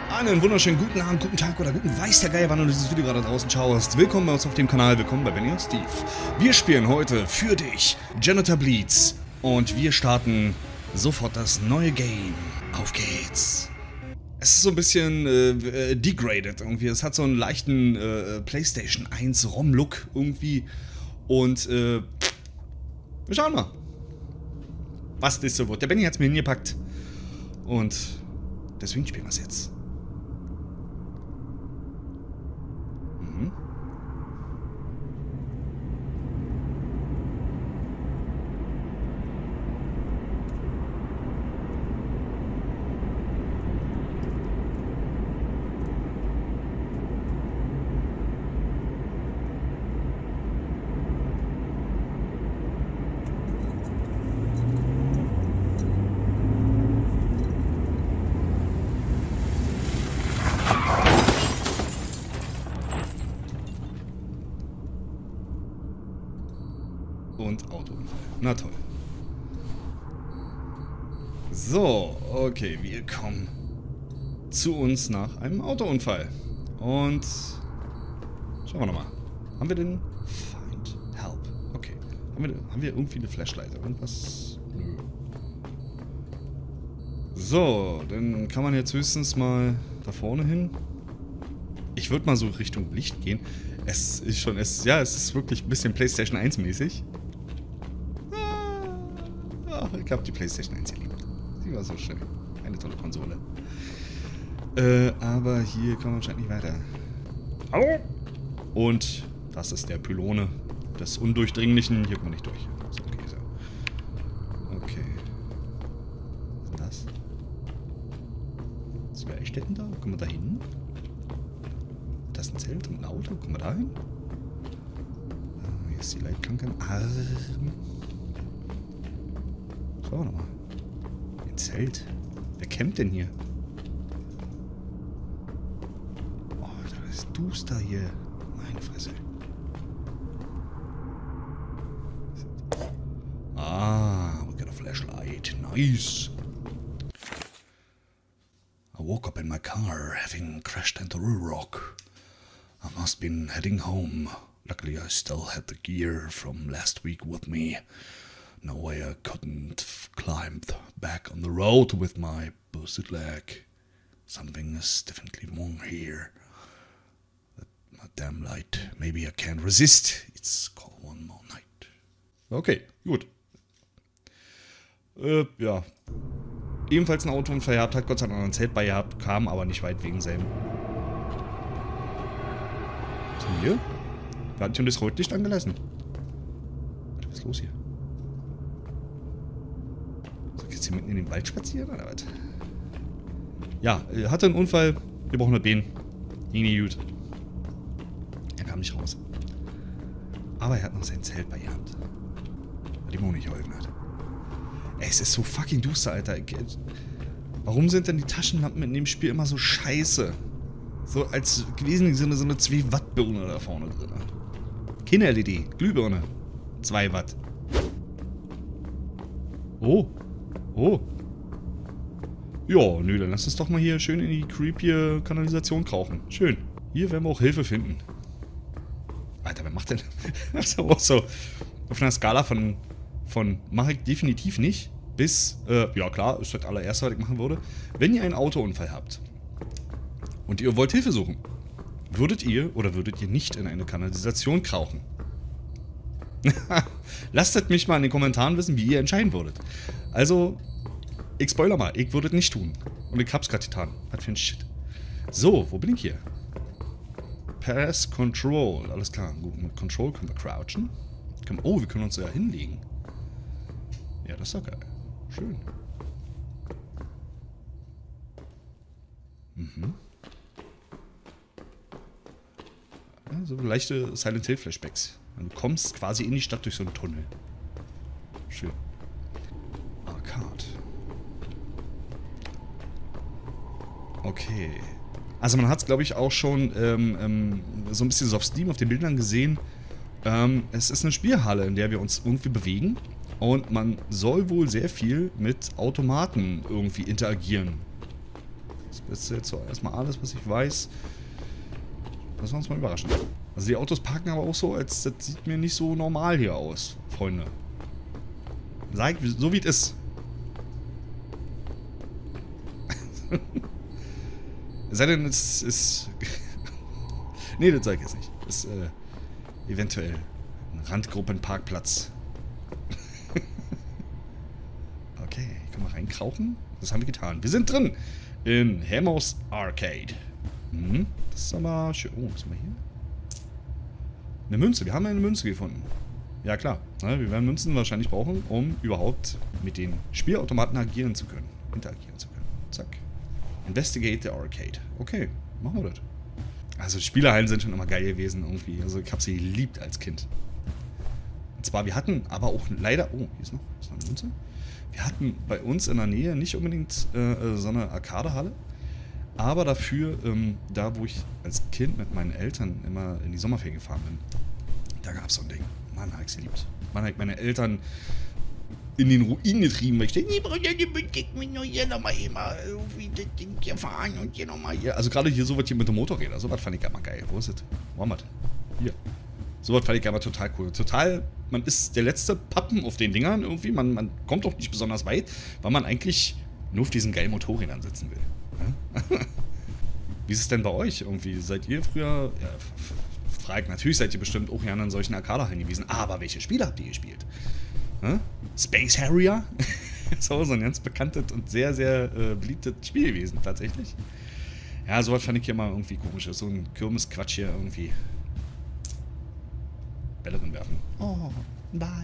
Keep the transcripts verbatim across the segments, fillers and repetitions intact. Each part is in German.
Einen wunderschönen guten Abend, guten Tag oder guten weiß der Geier, wann du dieses Video gerade draußen schaust. Willkommen bei uns auf dem Kanal, willkommen bei Benny und Steve. Wir spielen heute für dich Janitor Bleeds und wir starten sofort das neue Game. Auf geht's. Es ist so ein bisschen äh, degraded irgendwie, es hat so einen leichten äh, PlayStation eins ROM-Look irgendwie und äh, wir schauen mal, was das so wird. Der Benny hat es mir hingepackt und deswegen spielen wir es jetzt. Mhm. Und Autounfall. Na toll. So, okay, wir kommen zu uns nach einem Autounfall. Und schauen wir nochmal. Haben wir den Find Help? Okay. Haben wir, haben wir irgendwie eine Flashlight? Irgendwas? Nö. So, dann kann man jetzt höchstens mal da vorne hin. Ich würde mal so Richtung Licht gehen. Es ist schon, es, ja, es ist wirklich ein bisschen PlayStation eins mäßig. Ich habe die PlayStation eins geliebt. Sie war so schön. Eine tolle Konsole. Äh, aber hier kommen wir wahrscheinlich nicht weiter. Hallo? Und das ist der Pylone des Undurchdringlichen. Hier kommen wir nicht durch. So, okay, so. Okay. Was ist das? Ist Werkstätten da? Kommen wir da hin? Das ist ein Zelt und ein Auto. Kommen wir da hin? Hier ist die Leitplanke am Arm. Schauen wir nochmal. Ein Zelt. Wer campt denn hier? Oh, da ist duster hier. Meine Fresse. Ah, we got a flashlight. Nice. I woke up in my car, having crashed into a rock. I must have been heading home. Luckily, I still had the gear from last week with me. No way I couldn't have climbed back on the road with my busted leg. Something is definitely wrong here. That damn light. Maybe I can't resist. It's called one more night. Okay, gut. Äh, ja. Ebenfalls ein Autounfall gehabt, hat Gott sei Dank ein Zelt bei gehabt, kam aber nicht weit wegen seinem. Was ist denn hier? Wir hatten schon das Rotlicht angelassen. Was ist los hier? Jetzt hier mitten in den Wald spazieren oder was? Ja, er hatte einen Unfall, gebrochene Bein. Ging nie gut. Er kam nicht raus. Aber er hat noch sein Zelt bei gehabt. Weil die Mo nicht geholfen hat. Ey, es ist so fucking duster, Alter. Warum sind denn die Taschenlampen in dem Spiel immer so scheiße? So als gewesen so eine, so eine zwei Watt Birne da vorne drin. Keine L E D, Glühbirne. zwei Watt. Oh. Oh. Ja, nö, dann lass uns doch mal hier schön in die creepy Kanalisation krauchen. Schön. Hier werden wir auch Hilfe finden. Alter, wer macht denn das? Ist auch so auf einer Skala von, von mache ich definitiv nicht, bis, äh, ja klar, ist das allererste, was ich machen würde. Wenn ihr einen Autounfall habt und ihr wollt Hilfe suchen, würdet ihr oder würdet ihr nicht in eine Kanalisation krauchen? Lasst mich mal in den Kommentaren wissen, wie ihr entscheiden würdet. Also, ich spoiler mal, ich würde es nicht tun. Und ich hab's gerade getan. Was für ein Shit. So, wo bin ich hier? Pass Control. Alles klar. Gut, mit Control können wir crouchen. Oh, wir können uns ja hinlegen. Ja, das ist doch geil. Schön. Mhm. Ja, so leichte Silent Hill Flashbacks. Du kommst quasi in die Stadt durch so einen Tunnel. Schön. Arcade. Okay. Also man hat es, glaube ich, auch schon ähm, ähm, so ein bisschen so auf Steam, auf den Bildern gesehen. Ähm, es ist eine Spielhalle, in der wir uns irgendwie bewegen. Und man soll wohl sehr viel mit Automaten irgendwie interagieren. Das ist jetzt so erstmal alles, was ich weiß. Lassen wir uns mal überraschen. Also die Autos parken aber auch so, als das sieht mir nicht so normal hier aus, Freunde. Sag, so wie es ist. Sei denn, es ist... nee, das sag ich jetzt nicht. Das ist äh, eventuell ein Randgruppenparkplatz. Okay, können wir reinkrauchen? Das haben wir getan. Wir sind drin in Hemos Arcade. Mhm. Das ist aber schön. Oh, was haben wir hier? Eine Münze. Wir haben eine Münze gefunden. Ja, klar. Ja, wir werden Münzen wahrscheinlich brauchen, um überhaupt mit den Spielautomaten agieren zu können. Interagieren zu können. Zack. Investigate the Arcade. Okay, machen wir das. Also Spielerhallen sind schon immer geil gewesen irgendwie. Also ich habe sie geliebt als Kind. Und zwar, wir hatten aber auch leider... Oh, hier ist noch, hier ist noch eine Münze. Wir hatten bei uns in der Nähe nicht unbedingt äh, so eine Arcadehalle. Aber dafür, ähm, da wo ich als Kind mit meinen Eltern immer in die Sommerferien gefahren bin, da gab es so ein Ding. Mann, hab ich sie liebt. Mann, hab ich meine Eltern in den Ruin getrieben, weil ich denke, ich mich nur hier nochmal immer irgendwie das Ding hier fahren und hier nochmal hier. Also gerade hier sowas hier mit dem Motorräder, sowas fand ich immer geil. Wo ist es? Wo haben wir das? Hier. Sowas fand ich aber total cool. Total, man ist der letzte Pappen auf den Dingern irgendwie. Man, man kommt auch nicht besonders weit, weil man eigentlich nur auf diesen geilen Motorrädern sitzen will. Ja? Wie ist es denn bei euch irgendwie? Seid ihr früher... Ja, fragt, natürlich seid ihr bestimmt auch gerne an solchen Arcade-Hallen gewesen. Aber welche Spiele habt ihr gespielt? Hm? Space Harrier? Das ist auch so ein ganz bekanntes und sehr, sehr äh, beliebtes Spiel gewesen, tatsächlich. Ja, sowas fand ich hier mal irgendwie komisch. So ein Kirmes-Quatsch hier irgendwie. Bälle drin werfen. Oh, ein Ball.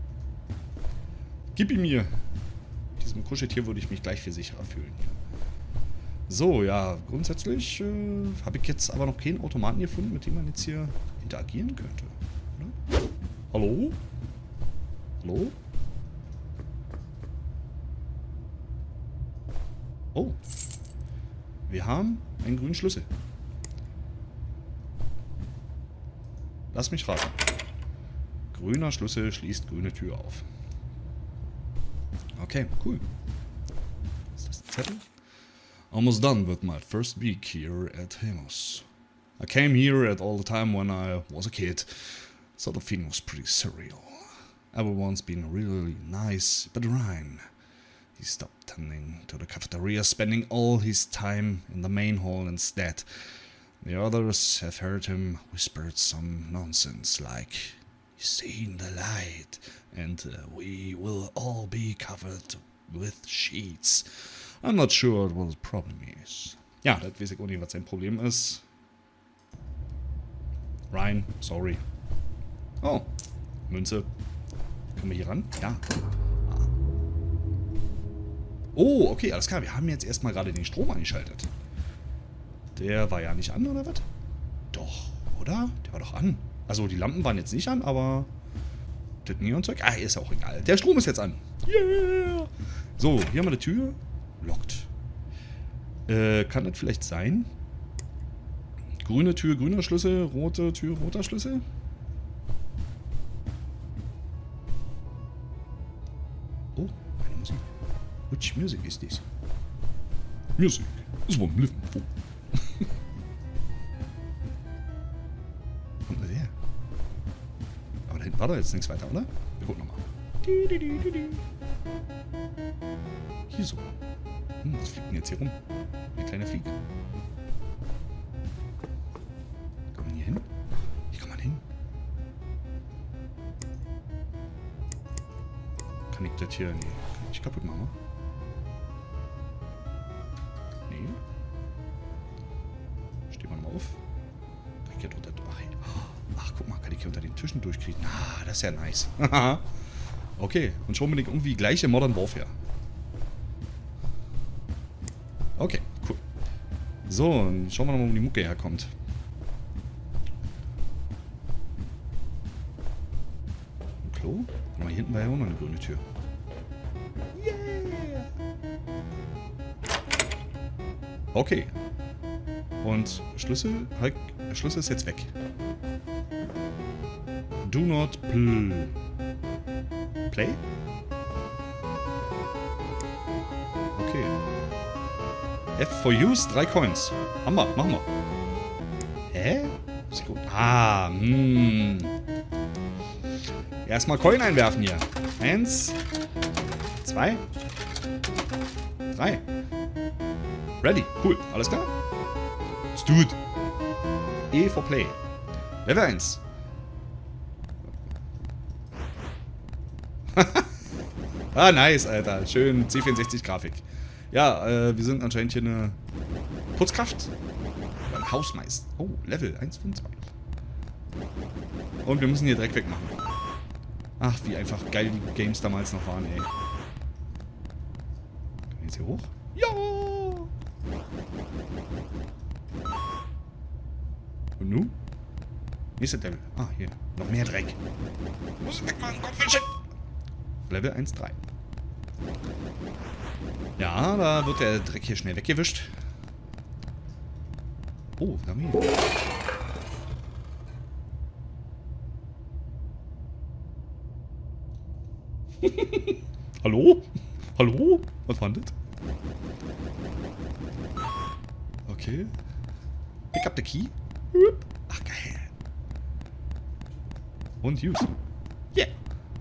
Gib ihn mir. Mit diesem Kuscheltier würde ich mich gleich viel sicherer fühlen. So, ja, grundsätzlich äh, habe ich jetzt aber noch keinen Automaten gefunden, mit dem man jetzt hier interagieren könnte. Oder? Hallo? Hallo? Oh. Wir haben einen grünen Schlüssel. Lass mich raten. Grüner Schlüssel schließt grüne Tür auf. Okay, cool. Ist das ein Zettel? Almost done with my first week here at Hemos. I came here at all the time when I was a kid. Sort of feeling was pretty surreal. Everyone's been really nice, but Ryan, he stopped tending to the cafeteria, spending all his time in the main hall instead. The others have heard him whisper some nonsense like, "He's seen the light, and uh, we will all be covered with sheets." I'm not sure what the problem is. Ja, das weiß ich auch nicht, was sein Problem ist. Ryan, sorry. Oh, Münze. Können wir hier ran? Ja. Ah. Oh, okay, alles klar. Wir haben jetzt erstmal gerade den Strom eingeschaltet. Der war ja nicht an, oder was? Doch, oder? Der war doch an. Also, die Lampen waren jetzt nicht an, aber... Das Neonzeug? Ah, ist auch egal. Der Strom ist jetzt an. Yeah! So, hier haben wir eine Tür. Lockt. Äh, kann das vielleicht sein? Grüne Tür, grüner Schlüssel. Rote Tür, roter Schlüssel. Oh, eine Musik. Which music is this? Music is what I'm living for. Kommt der? Aber da hinten war doch jetzt nichts weiter, oder? Wir gucken nochmal. Hier so. Hm, was fliegt denn jetzt hier rum? Eine kleine Fliege. Kann man hier hin? Hier kann man hin. Kann ich das hier... Nee, kann ich kaputt machen? Nee. Stehen wir mal auf. Kann ich hier drunter... Ach, hey. Ach, guck mal, kann ich hier unter den Tischen durchkriegen. Ah, das ist ja nice. Okay, und schon bin ich irgendwie gleich im Modern Warfare. Okay, cool. So, dann schauen wir nochmal, wo die Mucke herkommt. Ein Klo? Guck mal, hier hinten war ja auch noch eine grüne Tür. Yeah! Okay. Und Schlüssel, halt, Schlüssel ist jetzt weg. Do not pl play? Okay. F for use, drei Coins. Haben wir, machen wir. Hä? Ah, hm. Erstmal Coin einwerfen hier. Eins. Zwei. Drei. Ready. Cool. Alles klar? Let's do it. E for play. Level eins. Ah, nice, Alter. Schön C vierundsechzig Grafik. Ja, äh, wir sind anscheinend hier eine Putzkraft. Ein Hausmeister. Oh, Level eins von zwei. Und wir müssen hier direkt wegmachen. Ach, wie einfach geil die Games damals noch waren, ey. Können wir jetzt hier hoch? Ja! Und nun? Nächster Level. Ah, hier. Noch mehr Dreck. Muss ich wegmachen, Gottfischchen! Level eins drei. Ja, da wird der Dreck hier schnell weggewischt. Oh, da haben wir hier. Hallo? Hallo? Was war das? Okay. Pick up the key. Ach, geil. Und use. Yeah.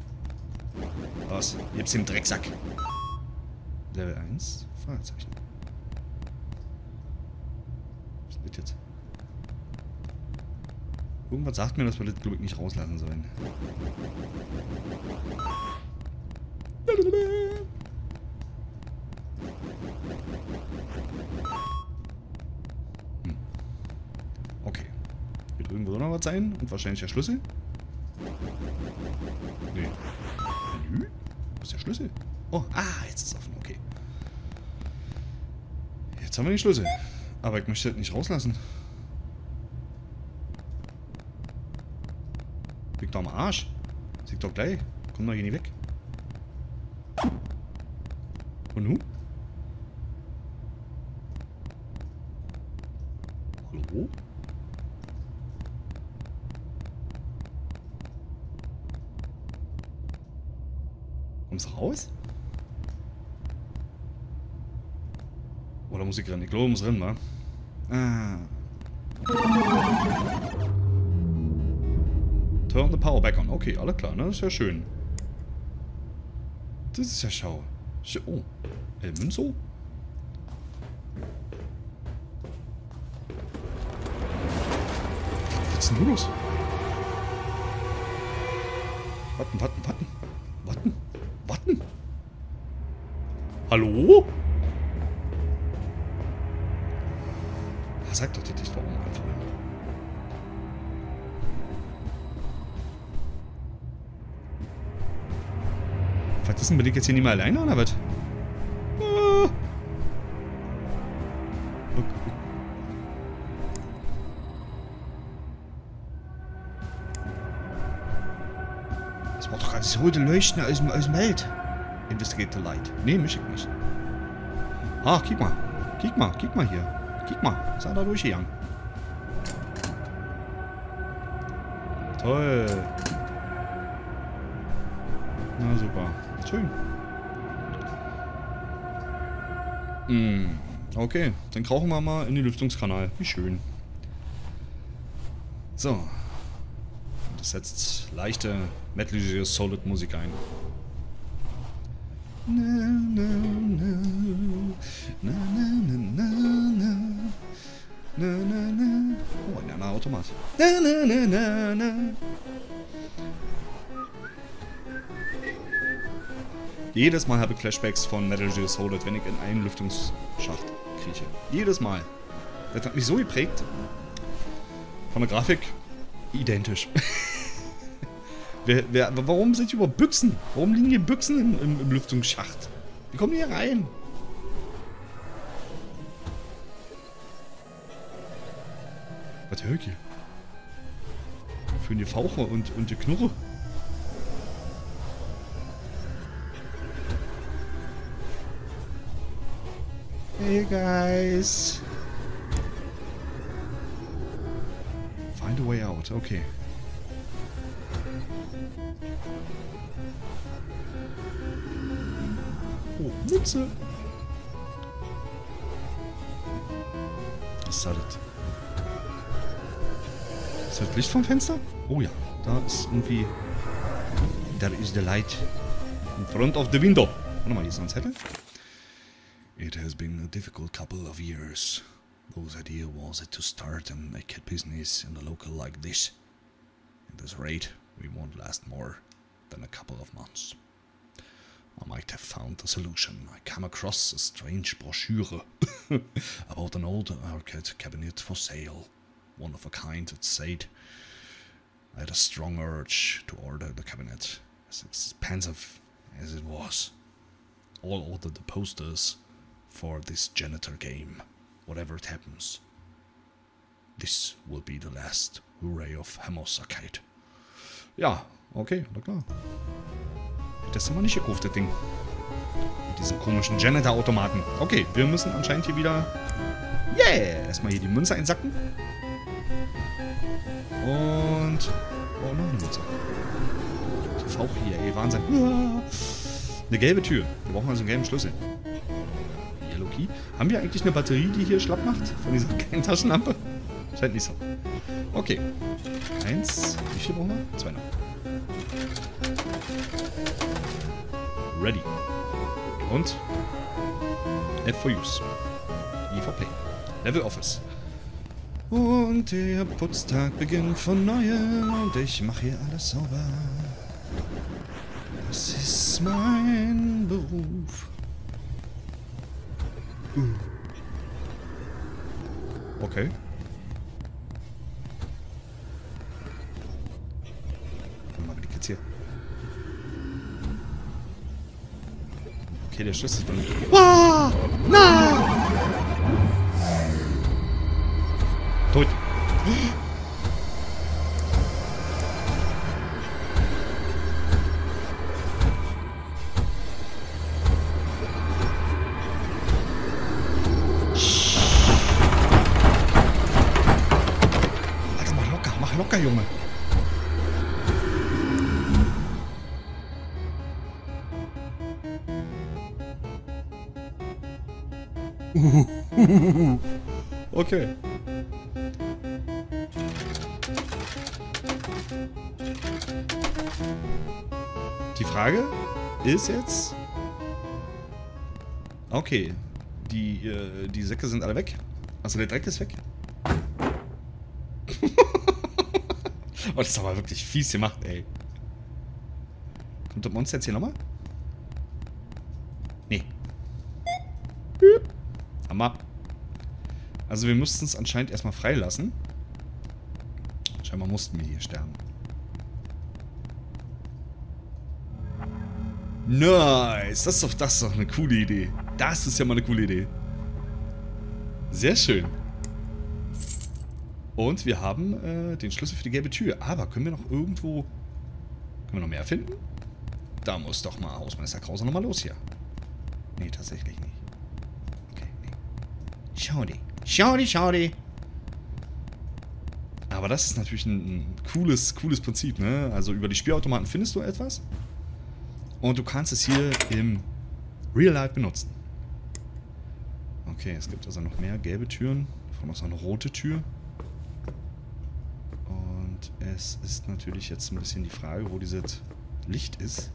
Was? Gibt's den Drecksack. Level eins. Fragezeichen. Was ist das jetzt? Irgendwas sagt mir, dass wir das, glaube ich, nicht rauslassen sollen. Hm. Okay. Hier drüben wird noch was sein. Und wahrscheinlich der Schlüssel. Nee. Menü? Wo ist der Schlüssel? Oh, ah, jetzt ist es offen. Okay. Jetzt haben wir den Schlüssel. Aber ich möchte das nicht rauslassen. Liegt doch am Arsch. Sieht doch gleich. Komm doch hier nicht weg. Und nun? Hallo? Kommst du raus? Oder muss ich rennen? Ich glaube, muss rennen, wa? Ah. Turn the power back on. Okay, alles klar, ne? Das ist ja schön. Das ist ja schau. Oh. El Münzo? Was ist denn nun los? Warten, warten, warten. Warten. Warten. Hallo? Sag doch das nicht, warum einfach. Was ist denn, bin ich jetzt hier nicht mehr alleine oder was? Ah. Okay. Das war doch gerade das rote Leuchten aus dem, aus dem Wald. Investigate the light. Nee, mich ich nicht. Ach, guck mal. Guck mal, guck mal hier. Guck mal, ist er da durchgegangen. Toll. Na super. Schön. Mm, okay, dann krauchen wir mal in den Lüftungskanal. Wie schön. So. Das setzt leichte Metal Gear Solid Musik ein. Na, na, na, na, na, na, na, na, na, na. Oh, ein anderer Automat. Na, na, na, na, na. Jedes Mal habe ich Flashbacks von Metal Gear Solid, wenn ich in einen Lüftungsschacht krieche. Jedes Mal. Das hat mich so geprägt. Von der Grafik identisch. wer, wer, warum sind hier überhaupt Büchsen? Warum liegen hier Büchsen im, im, im Lüftungsschacht? Wie kommen die hier rein? Was hör ich hier? Für die Fauche und, und die Knurre. Hey guys. Find a way out, okay. Oh, Mütze. Was soll das? Ist das Licht vom Fenster? Oh ja, da ist irgendwie... Da ist der Light. In front of the window. Warte mal, hier ist noch ein Zettel. It has been a difficult couple of years. Whose idea was it to start and make a business in a local like this? At this rate, we won't last more than a couple of months. I might have found a solution. I came across a strange brochure about an old arcade cabinet for sale. One of a kind, it said. I had a strong urge to order the cabinet, as expensive as it was. All ordered the posters for this janitor game. Whatever it happens, this will be the last hooray of Hammers Arcade. Ja, okay, na klar. Das haben wir nicht gekauft, das Ding. Mit diesen komischen Janitor-Automaten. Okay, wir müssen anscheinend hier wieder... Yeah! Erstmal hier die Münze einsacken. Und... Oh, noch eine Münze. Die Fauch hier, ey, Wahnsinn. Eine gelbe Tür. Wir brauchen also einen gelben Schlüssel. Yellow Key. Haben wir eigentlich eine Batterie, die hier schlapp macht? Von dieser kleinen Taschenlampe? Scheint nicht so. Okay. Eins. Wie viel brauchen wir? Zwei noch. Ready. Und F for Use. E for Play. Level Office. Und der Putztag beginnt von neuem und ich mache hier alles sauber. Das ist mein Beruf. Uh. Okay. Warte mal, wie geht's hier? Okay, der Schlüssel ist von... Ah! Nein! Tot. Alter, mach locker, mach locker, Junge. Okay. Die Frage ist jetzt... Okay. Die, äh, die Säcke sind alle weg. Also der Dreck ist weg. Oh, das ist aber wirklich fies gemacht, ey. Kommt das Monster jetzt hier nochmal? Nee. Hammer. Also wir mussten es anscheinend erstmal freilassen. Scheinbar mussten wir hier sterben. Nice. Das ist doch, das ist doch eine coole Idee. Das ist ja mal eine coole Idee. Sehr schön. Und wir haben äh, den Schlüssel für die gelbe Tür. Aber können wir noch irgendwo... Können wir noch mehr finden? Da muss doch mal Hausmeister Krause nochmal los hier. Nee, tatsächlich nicht. Okay, nee. Schau die. Schau die, schau die. Aber das ist natürlich ein, ein cooles, cooles Prinzip, ne? Also über die Spielautomaten findest du etwas. Und du kannst es hier im Real Life benutzen. Okay, es gibt also noch mehr gelbe Türen. Davon noch so eine rote Tür. Und es ist natürlich jetzt ein bisschen die Frage, wo dieses Licht ist.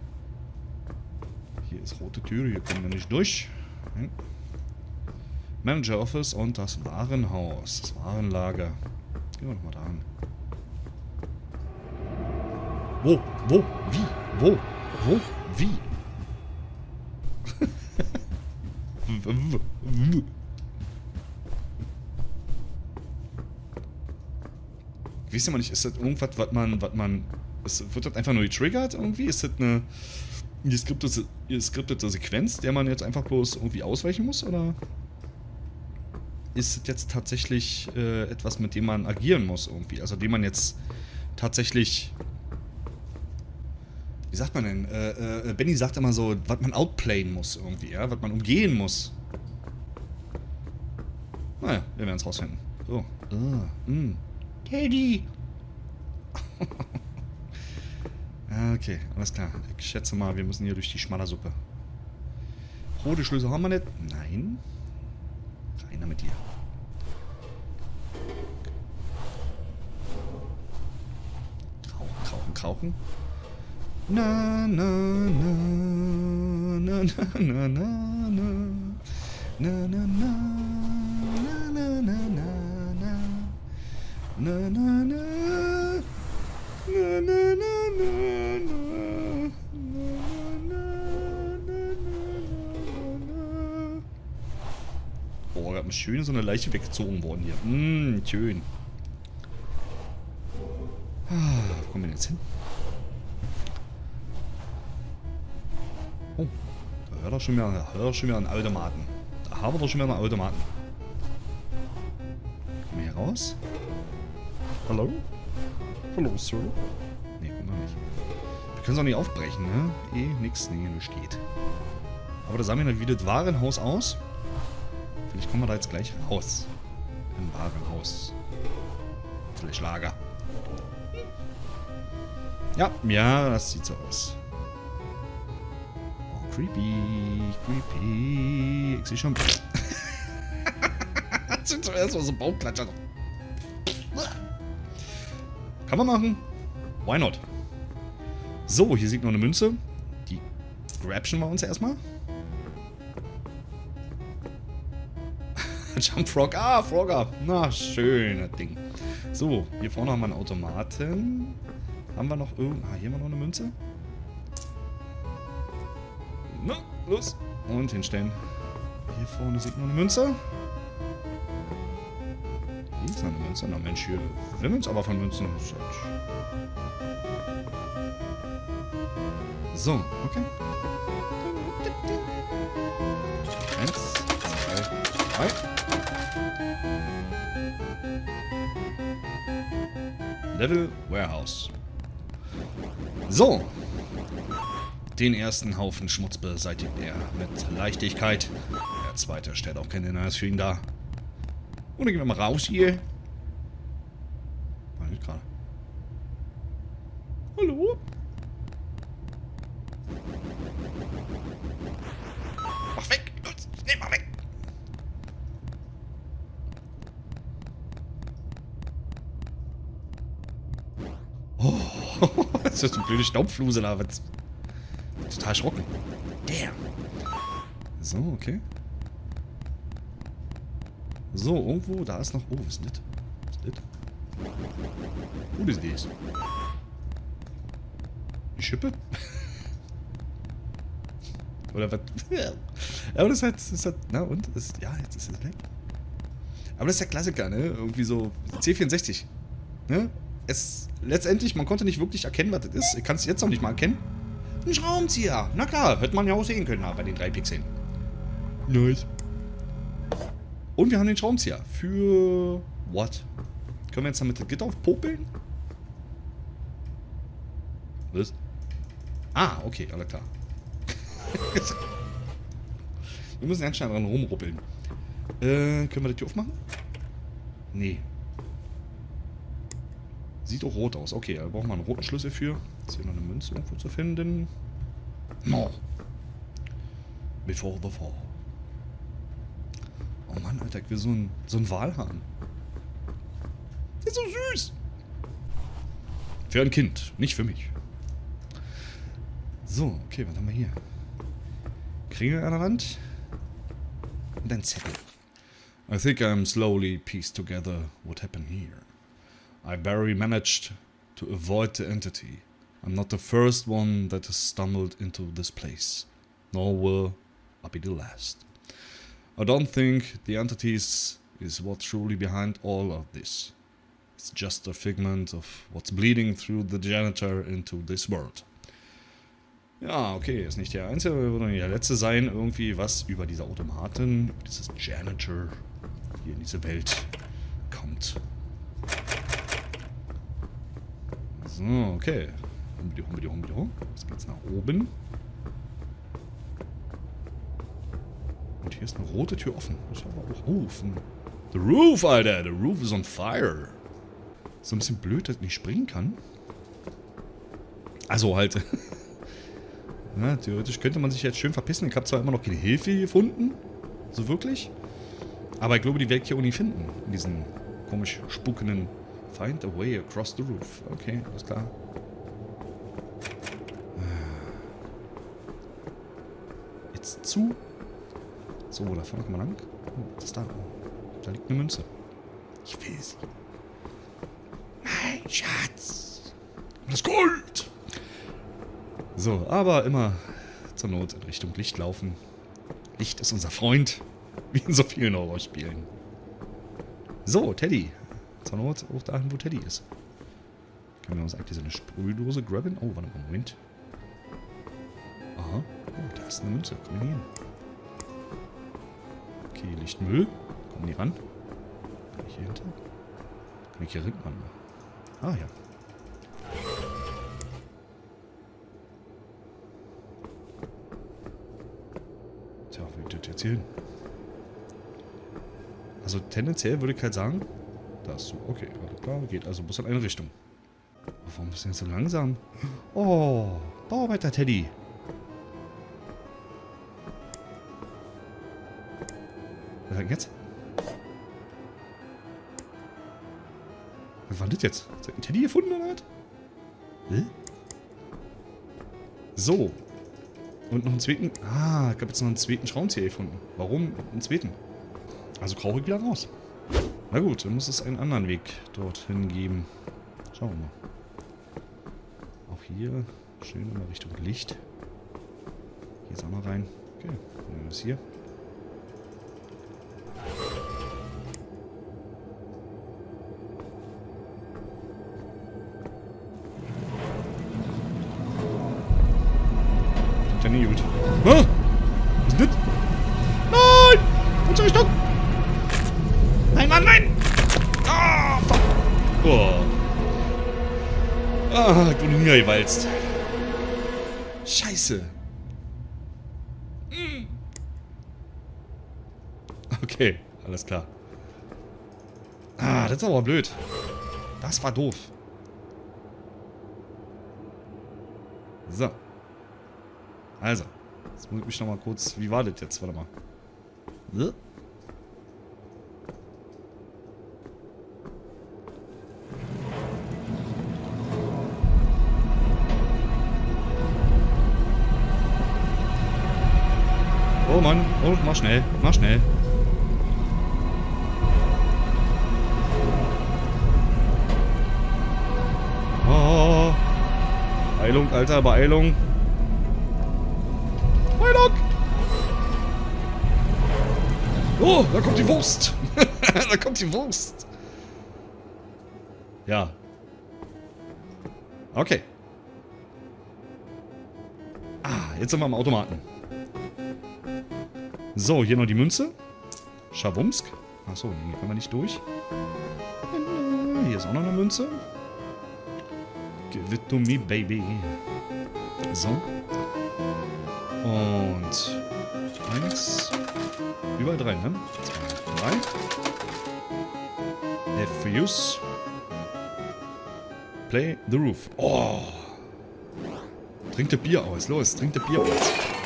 Hier ist rote Tür, hier kommen wir nicht durch. Hm. Manager Office und das Warenhaus. Das Warenlager. Gehen wir nochmal da an. Wo? Wo? Wie? Wo? Wo? Wie? Ich weiß ja mal nicht, ist das irgendwas, was man, was man, ist, wird das einfach nur getriggert irgendwie? Ist das eine geskriptete, geskriptete Sequenz, der man jetzt einfach bloß irgendwie ausweichen muss, oder ist das jetzt tatsächlich äh, etwas, mit dem man agieren muss irgendwie? Also dem man jetzt tatsächlich... Wie sagt man denn? Äh, äh, Benny sagt immer so, was man outplayen muss irgendwie, ja? Was man umgehen muss. Naja, wir werden es rausfinden. So. Uh, mm. Teddy! Okay, alles klar. Ich schätze mal, wir müssen hier durch die Schmallersuppe. Rote Schlüssel haben wir nicht? Nein. Reiner mit dir. Krauchen. Na, na, na, na, na, na, na, na, na, na, na, na, na, na, na, na, na, na. Na, na, na, na, na, na, na. Boah, da ist schön so eine Leiche weggezogen worden hier. Mmm, schön. Ah, wo kommen wir denn jetzt hin? Oh, da hört er schon wieder, da hört er schon wieder einen Automaten. Da haben wir doch schon wieder einen Automaten. Kommen wir hier raus? Hallo? Hallo, Sir? Ne, guck mal nicht. Wir können es auch nicht aufbrechen, ne? Eh, nix, nee, nichts geht. Aber da sah mir dann wie das Warenhaus aus. Vielleicht kommen wir da jetzt gleich raus. Im Warenhaus. Vielleicht Lager. Ja, ja, das sieht so aus. Oh, creepy, creepy. Ich sehe schon. Das sind zuerst mal so Bauklatscher. Kann man machen. Why not? So, hier sieht noch eine Münze. Die grabschen wir uns erstmal. Jump Frog. Ah, Frogger. Na, schönes Ding. So, hier vorne haben wir einen Automaten. Haben wir noch irgend... Ah, hier haben wir noch eine Münze. Na, los. Und hinstellen. Hier vorne sieht noch eine Münze. Hier ist noch eine Münze. Na Mensch, hier will uns aber von Münzen. So, okay. Eins, zwei, drei. Level Warehouse. So. Den ersten Haufen Schmutz beseitigt er mit Leichtigkeit. Der zweite stellt auch kein Hindernis für ihn dar. Und dann gehen wir mal raus hier. War nicht gerade. Hallo? Mach weg! Nimm mal weg! Oh, das ist eine blöde Staubfluse da. Total erschrocken. Damn. So, okay. So, irgendwo, da ist noch... Oh, was ist das? Was ist das? Wo ist das? Die Schippe? Oder was? Ja, aber das ist halt... Das ist halt na und? Das, ja, jetzt ist es weg. Aber das ist der Klassiker, ne? Irgendwie so C vierundsechzig. Ne? Es... Letztendlich, man konnte nicht wirklich erkennen, was das ist. Ich kann es jetzt noch nicht mal erkennen. Ein Schraubenzieher. Na klar, hätte man ja auch sehen können bei den drei Pixeln. Nice. Und wir haben den Schraubenzieher. Für... What? Können wir jetzt damit das Gitter aufpopeln? Was? Ah, okay, alles klar. Wir müssen ganz schnell dran rumruppeln. Äh, können wir das hier aufmachen? Nee. Sieht doch rot aus. Okay, da brauchen wir einen roten Schlüssel für. Ist hier noch eine Münze irgendwo zu finden? No. Before the fall. Oh Mann, Alter, ich will so ein, so ein Walhahn. Der ist so süß. Für ein Kind, nicht für mich. So, okay, was haben wir hier? Kringel an der Wand. Und ein Zettel. I think I'm slowly pieced together what happened here. I barely managed to avoid the entity. I'm not the first one that has stumbled into this place. Nor will I be the last. I don't think the entity is, is what's truly behind all of this. It's just a figment of what's bleeding through the janitor into this world. Ja, okay, ist nicht der Einzige, würde nicht der Letzte sein, irgendwie was über diese Automaten, über dieses Janitor hier in diese Welt kommt. So, okay. Humbidi, humbidi, humbidi, hum. Jetzt geht's nach oben. Und hier ist eine rote Tür offen. Das ist aber auch offen. The roof, Alter! The roof is on fire. So ein bisschen blöd, dass ich nicht springen kann. Also halt. Ja, theoretisch könnte man sich jetzt schön verpissen. Ich habe zwar immer noch keine Hilfe gefunden. So wirklich. Aber ich glaube, die werde ich hier auch nicht finden. In diesen komisch spukenden... Find a way across the roof. Okay, alles klar. zu. So, da vorne kann man lang. Oh, was ist da? Da liegt eine Münze. Ich will sie. Mein Schatz. Das Gold. So, aber immer zur Not in Richtung Licht laufen. Licht ist unser Freund. Wie in so vielen Horrorspielen. So, Teddy. Zur Not auch dahin, wo Teddy ist. Können wir uns eigentlich so eine Sprühdose grabben? Oh, warte mal, Moment. Aha. Oh, da ist eine Münze. Komm hier hin. Okay, Lichtmüll. Kommen die ran? Kann ich hier hinter? Kann ich hier ringt man? Ah, ja. Tja, wo geht das jetzt hier hin? Also tendenziell würde ich halt sagen, da ist so, okay, alles klar, geht also bloß in eine Richtung. Warum bist du denn so langsam? Oh, bau weiter, Teddy. Was denn jetzt? Was war das jetzt? Hast du einen Teddy gefunden oder was? Hä? So. Und noch einen zweiten. Ah, ich habe jetzt noch einen zweiten Schraubenzieher gefunden. Warum einen zweiten? Also krauche ich wieder raus. Na gut, dann muss es einen anderen Weg dorthin geben. Schauen wir mal. Auch hier schön in Richtung Licht. Hier jetzt auch mal rein. Okay, dann nehmen wir das hier. Tut ja nie gut. Ah! Was ist das? Nein! Unsere Richtung! Nein, Mann, nein! Ah, fuck! Oh. Ah, ich wurde niedergewalzt. Scheiße. Mm. Okay, alles klar. Ah, das ist aber blöd. Das war doof. So. Also. Jetzt muss ich mich nochmal kurz... Wie war das jetzt? Warte mal. So. Oh Mann, oh, mach schnell, mach schnell. Oh. Beeilung, Alter, Beeilung. Beeilung! Oh, da kommt die Wurst. Da kommt die Wurst. Ja. Okay. Ah, jetzt sind wir am Automaten. So, hier noch die Münze. Schabumsk. Achso, hier können wir nicht durch. Hier ist auch noch eine Münze. Give it to me, baby. So. Und eins. Überall drei, ne? Zwei, drei. F for use. Play the roof. Oh. Trink das Bier aus. Los, trink das Bier aus.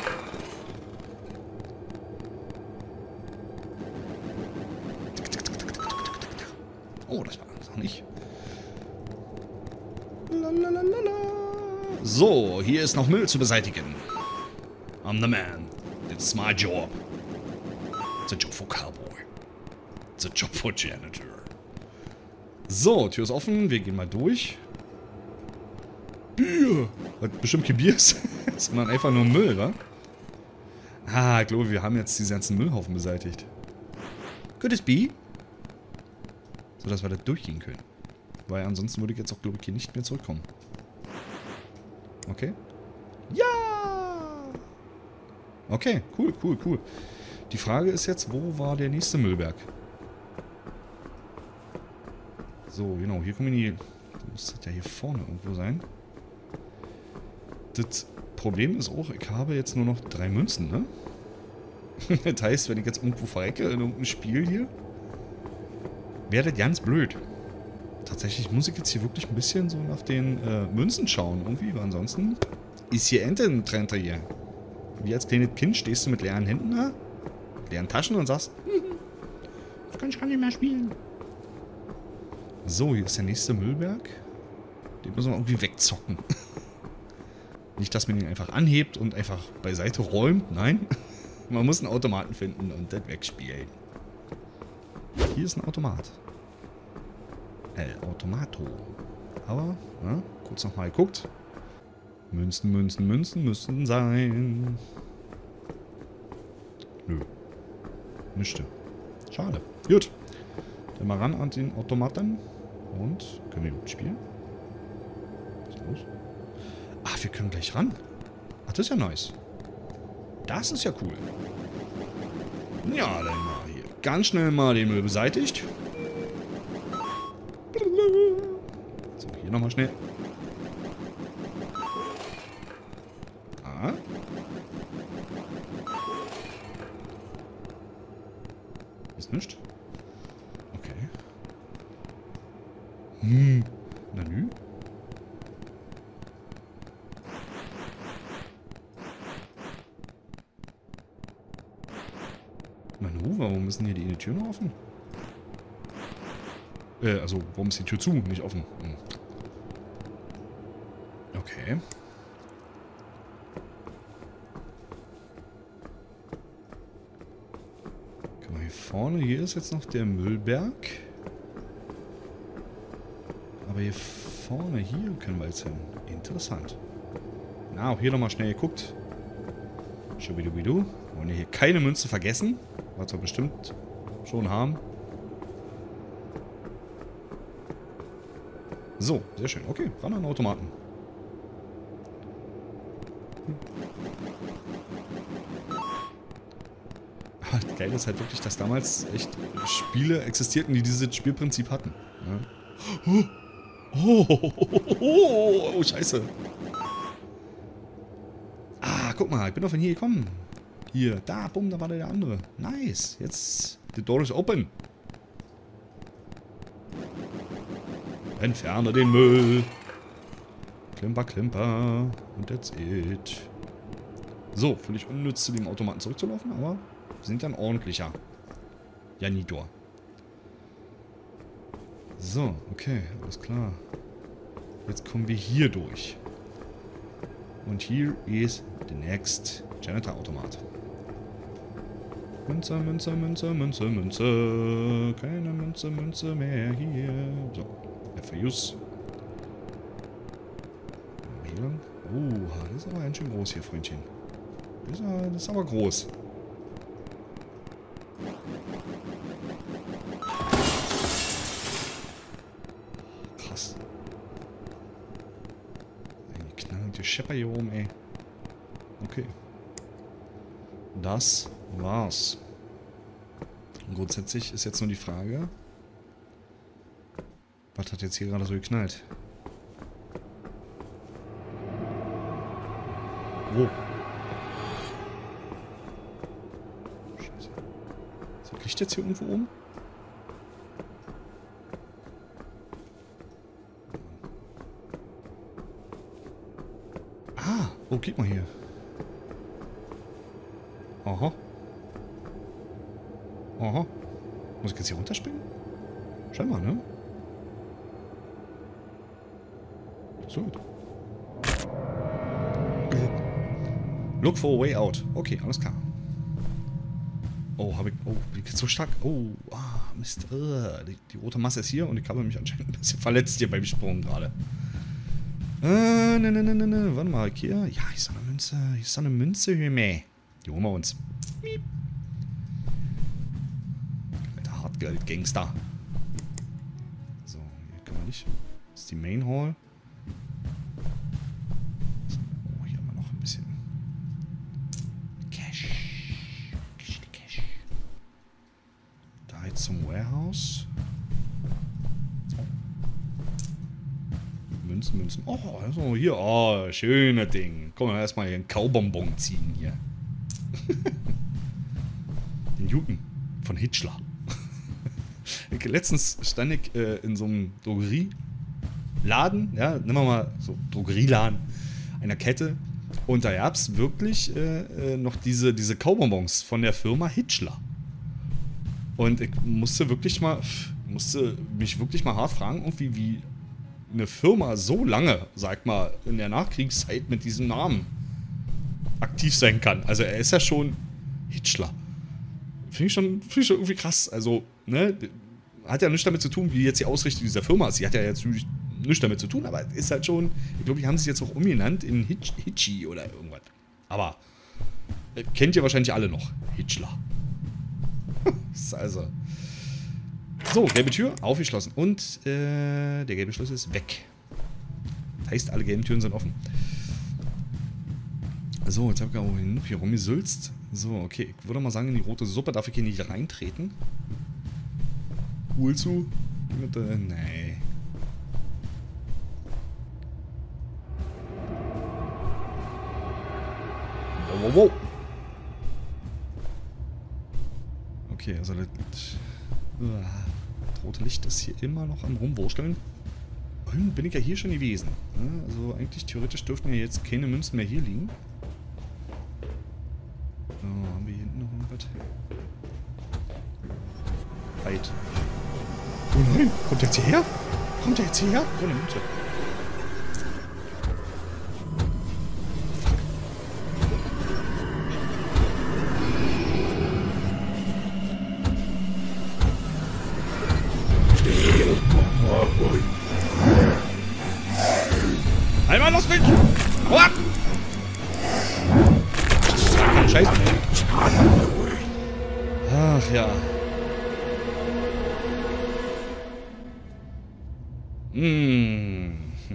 Oh, das war noch nicht. Lalalala. So, hier ist noch Müll zu beseitigen. I'm the man. It's my job. It's a job for cowboy. It's a job for janitor. So, Tür ist offen. Wir gehen mal durch. Bier. Was bestimmt kein Bier ist, sondern einfach nur Müll, wa? Ah, ich glaube, wir haben jetzt diese ganzen Müllhaufen beseitigt. Could it be? So, dass wir da durchgehen können. Weil ansonsten würde ich jetzt auch, glaube ich, hier nicht mehr zurückkommen. Okay. Ja! Okay, cool, cool, cool. Die Frage ist jetzt, wo war der nächste Müllberg? So, genau, hier kommen die... Das muss ja hier vorne irgendwo sein. Das Problem ist auch, ich habe jetzt nur noch drei Münzen, ne? Das heißt, wenn ich jetzt irgendwo verrecke in irgendeinem Spiel hier, wäre das ganz blöd. Tatsächlich muss ich jetzt hier wirklich ein bisschen so nach den äh, Münzen schauen. Irgendwie, weil ansonsten ist hier Ente ein Trend hier. Wie als kleines Kind stehst du mit leeren Händen da, leeren Taschen und sagst, das kann ich gar nicht mehr spielen. So, hier ist der nächste Müllberg. Den müssen wir irgendwie wegzocken. Nicht, dass man ihn einfach anhebt und einfach beiseite räumt, nein. Man muss einen Automaten finden und das wegspielen. Hier ist ein Automat. El Automato. Aber, ja, kurz nochmal geguckt. Münzen, Münzen, Münzen müssten sein. Nö. Nischte. Schade. Gut. Dann mal ran an den Automaten. Und können wir gut spielen? Was ist los? Ach, wir können gleich ran. Ach, das ist ja nice. Das ist ja cool. Ja, dann mal hier ganz schnell mal den Müll beseitigt. So, hier nochmal schnell. Ah. Ist nichts. Okay. Hm. Na nü. Manu, warum ist denn hier die Tür noch offen? Äh, also, warum ist die Tür zu, nicht offen? Hm. Okay. Guck mal, hier vorne, hier ist jetzt noch der Müllberg. Aber hier vorne, hier können wir jetzt hin. Interessant. Na, auch hier nochmal schnell geguckt. Schubidubidu. Wollen wir hier keine Münze vergessen? Was wir bestimmt schon haben. So, sehr schön. Okay, ran an den Automaten. Aber geil ist halt wirklich, dass damals echt Spiele existierten, die dieses Spielprinzip hatten. Ja. Oh, oh, oh, oh, oh, oh, scheiße. Ah, guck mal, ich bin doch von hier gekommen. Hier, da, bumm, da war der andere. Nice, jetzt, the door is open. Entferne den Müll. Klimper, klimper. Und that's it. So, völlig unnütz zu dem Automaten zurückzulaufen, aber wir sind dann ordentlicher. Janitor. So, okay, alles klar. Jetzt kommen wir hier durch. Und hier ist the next Janitor-Automat. Münze, Münze, Münze, Münze, Münze. Keine Münze, Münze mehr hier. So. F Use. Hier lang. Oh, das ist aber ganz schön groß hier, Freundchen. Das ist, das ist aber groß. Krass. Eine knallende Schepper hier oben, ey. Okay. Das war's. Und grundsätzlich ist jetzt nur die Frage, was hat jetzt hier gerade so geknallt? Wo? Scheiße. Ist das Licht jetzt hier irgendwo oben? Ah, oh, guck mal hier. Aha. Aha. Muss ich jetzt hier runterspringen? Scheinbar, ne? So gut. Look for a way out. Okay, alles klar. Oh, habe ich... Oh, bin ich jetzt so stark... Oh, ah, Mist. Uh, die, die rote Masse ist hier und ich habe mich anscheinend ein bisschen verletzt hier beim Sprung gerade. Äh, ne, ne, ne, ne, ne. Warte mal, hier... Ja, hier ist eine Münze. Hier ist eine Münze hier mehr. Die holen wir uns. Miep. Alter, Hartgeld-Gangster. So, hier können wir nicht. Das ist die Main Hall. Oh, hier haben wir noch ein bisschen Cash. Cash, Cash. Da jetzt zum Warehouse. Münzen, Münzen. Oh, also hier. Oh, schöne Ding. Komm, wir erstmal hier einen Kaubonbon ziehen hier. Den Newton von Hitchler. Letztens stand ich äh, in so einem Drogerieladen, ja, nehmen wir mal so Drogerieladen einer Kette, und da gab es wirklich äh, noch diese, diese Kaubonbons von der Firma Hitchler. Und ich musste wirklich mal, musste mich wirklich mal hart fragen, irgendwie, wie eine Firma so lange, sag mal, in der Nachkriegszeit mit diesem Namen aktiv sein kann. Also er ist ja schon Hitchler. Finde ich, schon, find ich schon irgendwie krass. Also, ne, hat ja nichts damit zu tun, wie jetzt die Ausrichtung dieser Firma ist. Sie hat ja jetzt nichts damit zu tun, aber ist halt schon, ich glaube, die haben sich jetzt auch umgenannt in Hitch, Hitchi oder irgendwas. Aber, äh, kennt ihr wahrscheinlich alle noch. Hitchler. Ist also. So, gelbe Tür, aufgeschlossen. Und, äh, der gelbe Schlüssel ist weg. Das heißt, alle gelben Türen sind offen. So, jetzt habe ich auch genug hier rumgesülzt. So, okay. Ich würde mal sagen, in die rote Suppe darf ich hier nicht reintreten. Cool zu. Mit, äh, nee. Wow, wow, wow. Okay, also das, uh, das rote Licht ist hier immer noch am Rumwursteln. Vorhin bin ich ja hier schon gewesen. Ne? Also eigentlich theoretisch dürften ja jetzt keine Münzen mehr hier liegen. So, haben wir hier hinten noch irgendwas? Halt. Oh nein, kommt der jetzt hierher? Kommt der jetzt hierher? Oh, eine Münze. Einmal los mich! Hau ab! Scheiße. Ach ja. Mmh.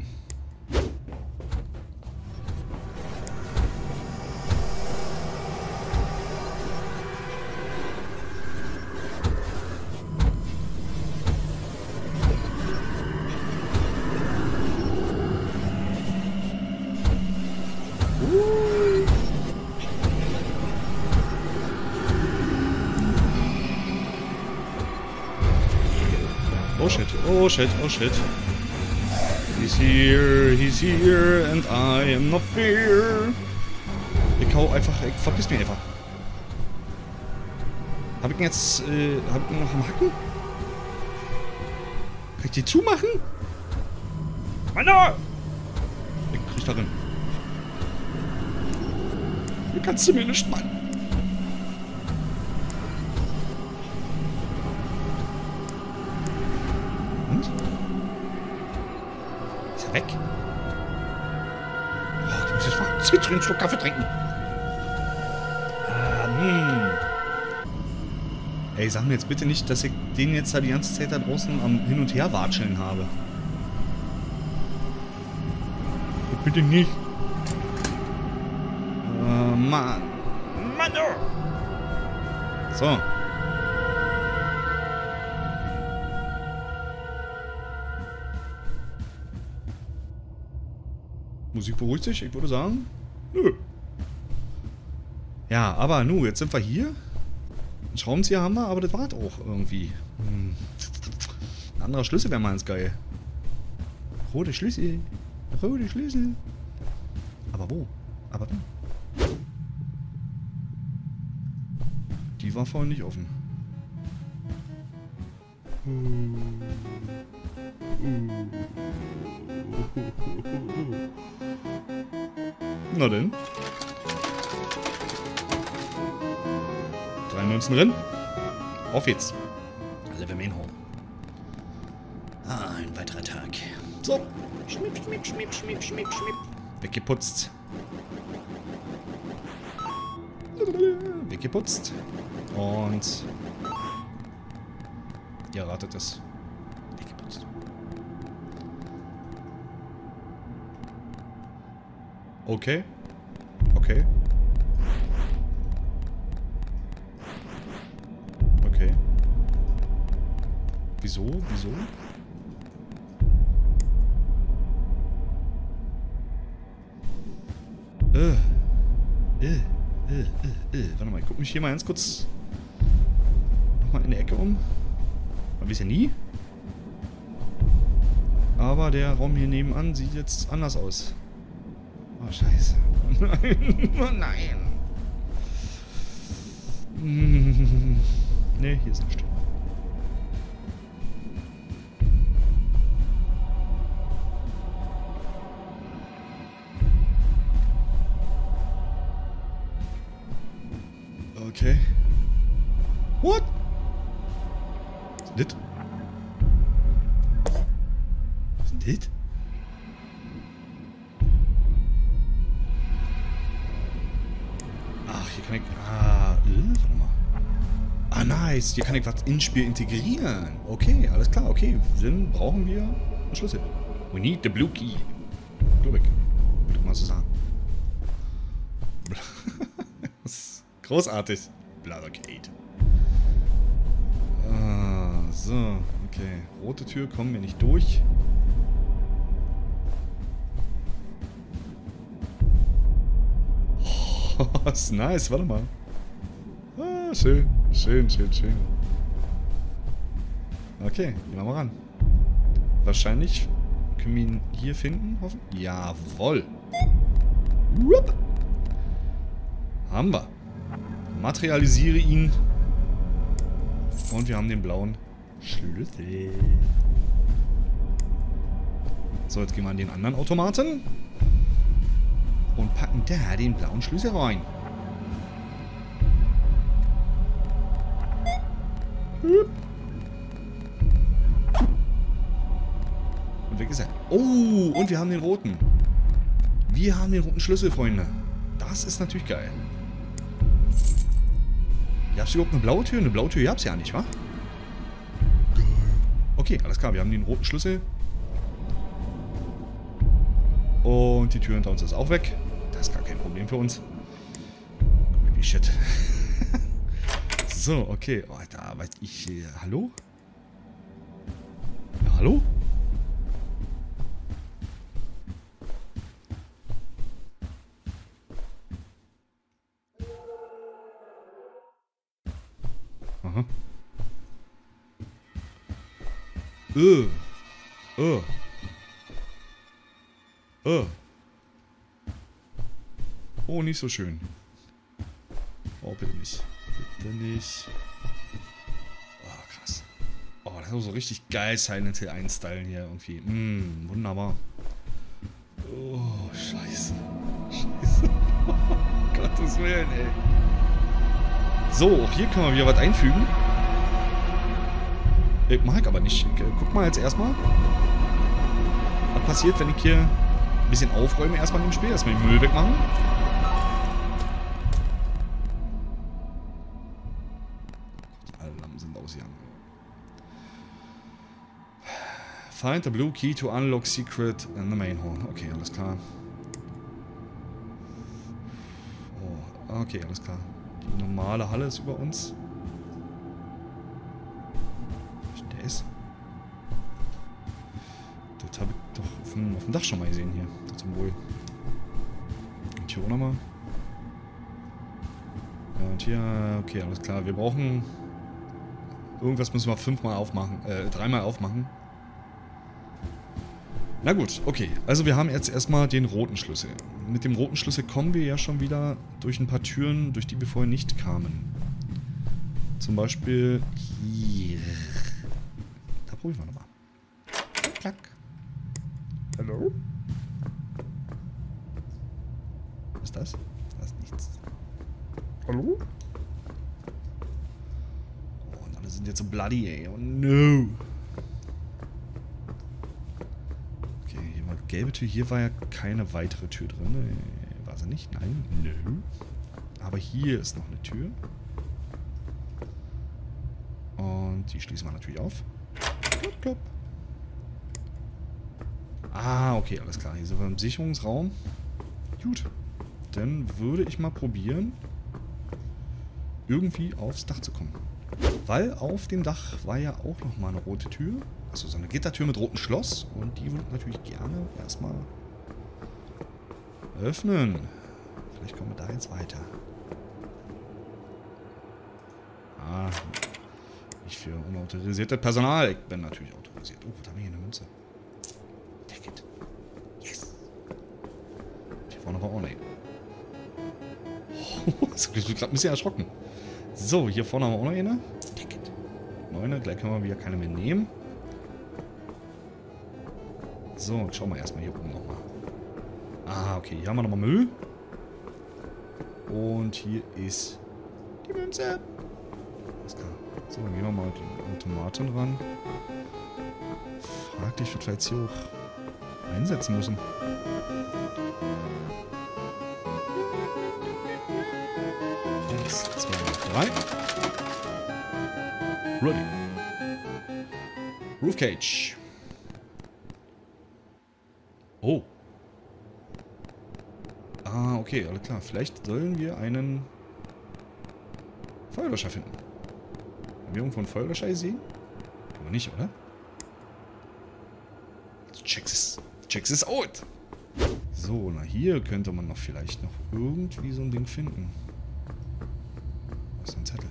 Oh shit, oh shit, oh shit. He's here, he's here, and I am not fear. Ich hau einfach, ich verpiss mich einfach. Hab ich ihn jetzt, äh, hab ich ihn noch am Hacken? Kann ich die zumachen? Mann! Ich krieg darin. Hier kannst du mir nicht, Mann. Und? Ist er weg? Oh, ich muss jetzt mal Zitrinen, einen Schluck Kaffee trinken. Ah, hm. Ey, sag mir jetzt bitte nicht, dass ich den jetzt da die ganze Zeit da draußen am Hin- und Her watscheln habe. Bitte nicht. Äh, Mann. Mann, oh. So. Musik beruhigt sich, ich würde sagen. Nö. Ja, aber nu, jetzt sind wir hier. Einen Schraubenzieher haben wir, aber das war auch irgendwie. Hm. Ein anderer Schlüssel wäre mal ganz geil. Rote Schlüssel. Rote Schlüssel. Aber wo? Aber wo? Die war vorhin nicht offen. Na denn. Drei Münzen drin. Auf jetzt. Level Main Home. Ah, ein weiterer Tag. So. Schmipp, schmipp, schmipp, schmipp, schmipp, schmipp. Weggeputzt. Weggeputzt. Und... Ihr ratet es. Weggeputzt. Okay. Okay. Okay. Wieso? Wieso? Äh. Äh. Äh. Äh. Äh. Warte mal, ich guck mich hier mal ganz kurz nochmal in der Ecke um. Man weiß ja nie. Aber der Raum hier nebenan sieht jetzt anders aus. Oh, scheiße. Nein. Oh, nein. Hm. Ne, hier ist nichts. Okay. What? Was ist denn das? Was ist denn das? Ach, hier kann ich... Ah, äh, warte mal. Ah, nice. Hier kann ich was ins Spiel integrieren. Okay, alles klar. Okay, dann brauchen wir einen Schlüssel. We need the blue key. Glaube ich. Würde ich mal so sagen. Das ist großartig. Blathercade. Ah, so. Okay. Rote Tür kommen wir nicht durch. Oh, das ist nice. Warte mal. Ah, schön. Schön, schön, schön. Okay, gehen wir mal ran. Wahrscheinlich können wir ihn hier finden, hoffen? Jawohl. Whoop. Haben wir. Materialisiere ihn. Und wir haben den blauen Schlüssel. So, jetzt gehen wir an den anderen Automaten. Und packen da den blauen Schlüssel rein. Und weg ist er. Oh, und wir haben den roten. Wir haben den roten Schlüssel, Freunde. Das ist natürlich geil. Ihr habt überhaupt eine blaue Tür? Eine blaue Tür gab's ja nicht, wa? Okay, alles klar. Wir haben den roten Schlüssel. Und die Tür hinter uns ist auch weg. Das ist gar kein Problem für uns. Wie shit. So, okay. Oh, da weiß ich... Äh, hallo? Ja, hallo? Aha. Äh. Äh. Äh. Oh, nicht so schön. Oh, bitte nicht. Bitte nicht. Oh, krass. Oh, das ist so richtig geil, Silent Hill eins-Stylen hier irgendwie. Mm, wunderbar. Oh, scheiße. Scheiße. Oh, Gottes Willen, ey. So, auch hier können wir wieder was einfügen. Ich mag aber nicht. Guck mal jetzt erstmal. Was passiert, wenn ich hier ein bisschen aufräume erstmal im Spiel? Erstmal den Müll wegmachen. Alle Lampen sind ausgegangen. Find the blue key to unlock secret in the main hall. Okay, alles klar. Oh, okay, alles klar. Die normale Halle ist über uns. Der ist. Das habe ich doch auf dem, auf dem Dach schon mal gesehen hier. Das zum Wohl. Und hier auch nochmal. Ja, und hier, okay, alles klar. Wir brauchen. Irgendwas müssen wir fünfmal aufmachen. Äh, dreimal aufmachen. Na gut, okay. Also wir haben jetzt erstmal den roten Schlüssel. Mit dem roten Schlüssel kommen wir ja schon wieder durch ein paar Türen, durch die wir vorher nicht kamen. Zum Beispiel hier. Da probieren wir nochmal. Klack. Hallo? Was ist das? Da ist nichts. Hallo? Oh, und alle sind jetzt so bloody, ey. Oh no. Gelbe Tür, hier war ja keine weitere Tür drin. War sie nicht? Nein. Nö. Aber hier ist noch eine Tür. Und die schließen wir natürlich auf. Klopp, klopp. Ah, okay, alles klar. Hier sind wir im Sicherungsraum. Gut. Dann würde ich mal probieren, irgendwie aufs Dach zu kommen. Weil auf dem Dach war ja auch nochmal eine rote Tür. Also so eine Gittertür mit rotem Schloss. Und die würde ich natürlich gerne erstmal öffnen. Vielleicht kommen wir da jetzt weiter. Ah, nicht für unautorisierte Personal. Ich bin natürlich autorisiert. Oh, was haben wir hier? Eine Münze. Ticket. Yes. Hier vorne war auch nicht. Oh, das ist gerade ein bisschen erschrocken. So, hier vorne haben wir auch noch eine. Ticket. Neune, gleich können wir wieder keine mehr nehmen. So, jetzt schauen wir erstmal hier oben nochmal. Ah, okay, hier haben wir nochmal Müll. Und hier ist die Münze. Alles klar. So, dann gehen wir mal den Automaten ran. Frag dich, was wir jetzt hier auch einsetzen müssen. Eins, zwei, drei. Ready. Roof Cage. Oh. Ah, okay, alles klar. Vielleicht sollen wir einen Feuerlöscher finden. Haben wir irgendwo einen Feuerlöscher gesehen? Aber nicht, oder? Checks es. Checks es out. So, na hier könnte man noch vielleicht noch irgendwie so ein Ding finden. Was ist ein Zettel?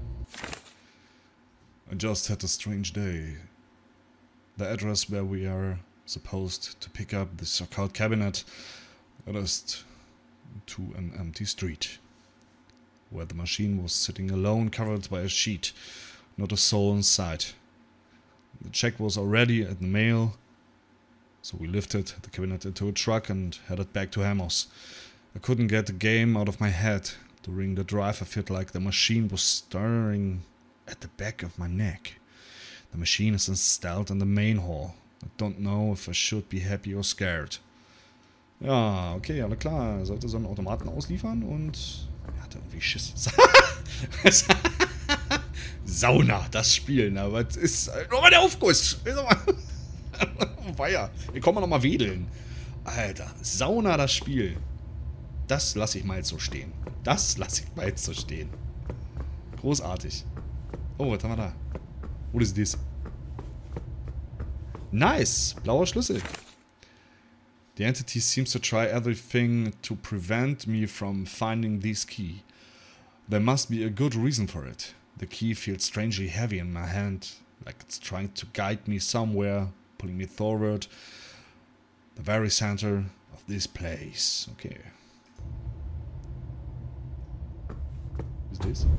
I just had a strange day. The address where we are supposed to pick up the so-called cabinet led us to an empty street, where the machine was sitting alone, covered by a sheet, not a soul in sight. The check was already at the mail, so we lifted the cabinet into a truck and headed back to Hamos. I couldn't get the game out of my head. During the drive I felt like the machine was staring at the back of my neck. The machine is installed in the main hall. I don't know if I should be happy or scared. Ja, okay, alles klar. Er sollte so einen Automaten ausliefern und er hatte irgendwie Schiss. Sauna, das Spiel, na, was ist... Nochmal der Aufguss! Weia, wir kommen noch mal wedeln. Alter, Sauna, das Spiel. Das lasse ich mal jetzt so stehen. Das lasse ich mal jetzt so stehen. Großartig. Oh, was haben wir da? What is this? Nice! Blauer Schlüssel. The entity seems to try everything to prevent me from finding this key. There must be a good reason for it. The key feels strangely heavy in my hand, like it's trying to guide me somewhere, pulling me toward the very center of this place. Okay. Was ist das?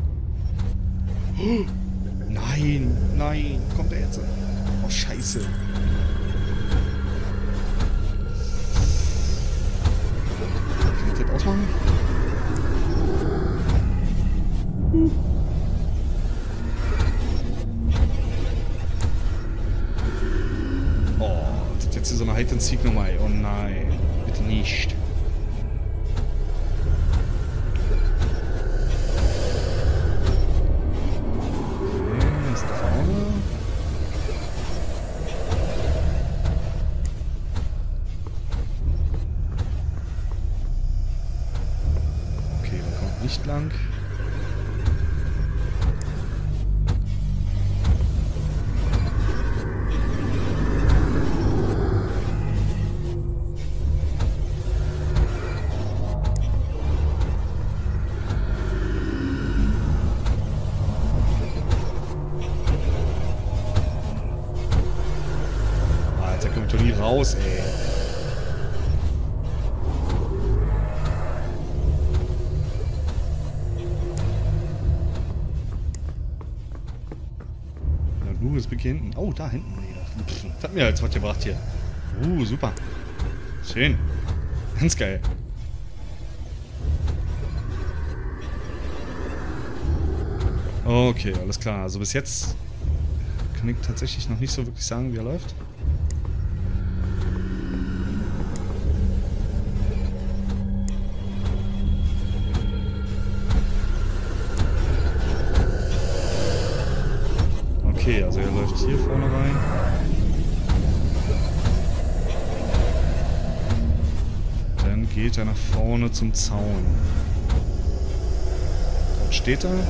Nein, nein, kommt der jetzt? Oh, scheiße. Kann ich das ausmachen? Oh, das ist jetzt so eine Hide-and-Seek-Nummer. Oh nein, bitte nicht. Nicht lang. Alter, kommt doch nie raus, ey. Ist hinten. Oh, da hinten. Das hat mir jetzt was gebracht hier. Uh, super. Schön. Ganz geil. Okay, alles klar. Also bis jetzt kann ich tatsächlich noch nicht so wirklich sagen, wie er läuft. Okay, also er läuft hier vorne rein. Dann geht er nach vorne zum Zaun. Dort steht er.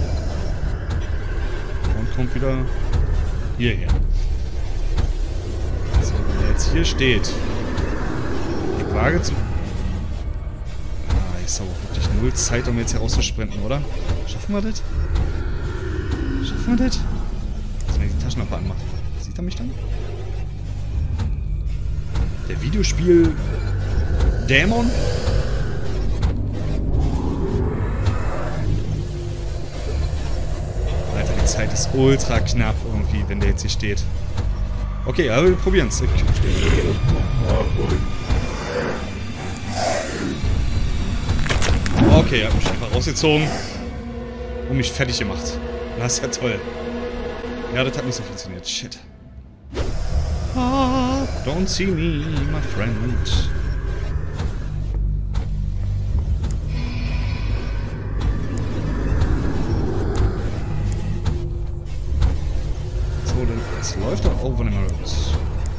Und kommt wieder hierher. Also wenn er jetzt hier steht. Ich wage zu... Ah, ich habe auch wirklich null Zeit, um jetzt hier rauszusprinten, oder? Schaffen wir das? Schaffen wir das? Wenn ich die Taschenlampe anmache. Sieht er mich dann? Der Videospiel Dämon? Alter, die Zeit ist ultra knapp irgendwie, wenn der jetzt hier steht. Okay, aber wir probieren es. Okay, er hat mich einfach rausgezogen. und mich fertig gemacht. Das ist ja toll. Ja, das hat nicht so funktioniert. Shit. Ah, don't see me, my friend. So, denn es läuft doch over the roads.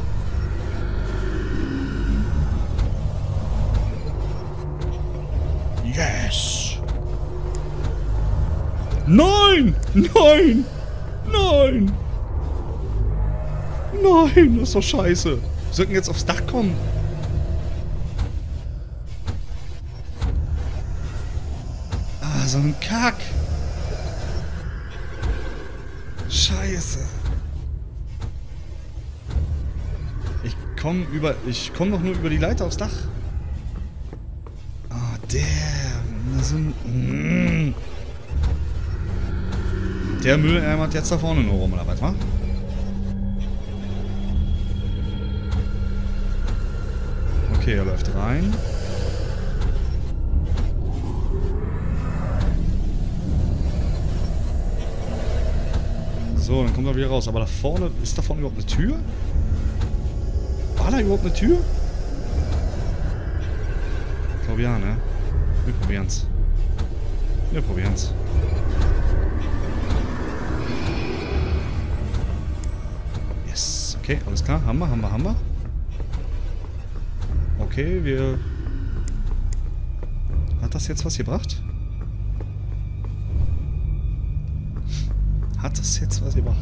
Yes! Nein! Nein! Nein! Nein, das ist doch scheiße. Wir sollten jetzt aufs Dach kommen. Ah, so ein Kack. Scheiße. Ich komme über... Ich komme doch nur über die Leiter aufs Dach. Ah, der... So ein... Mm. Der Mülleimer hat jetzt da vorne nur rum, oder was, wa? Okay, er läuft rein. So, dann kommt er wieder raus. Aber da vorne, ist da vorne überhaupt eine Tür? War da überhaupt eine Tür? Ich glaube ja, ne? Wir probieren's. Wir probieren's. Yes. Okay, alles klar. Haben wir, haben wir, haben wir. Okay, wir... Hat das jetzt was gebracht? Hat das jetzt was gebracht?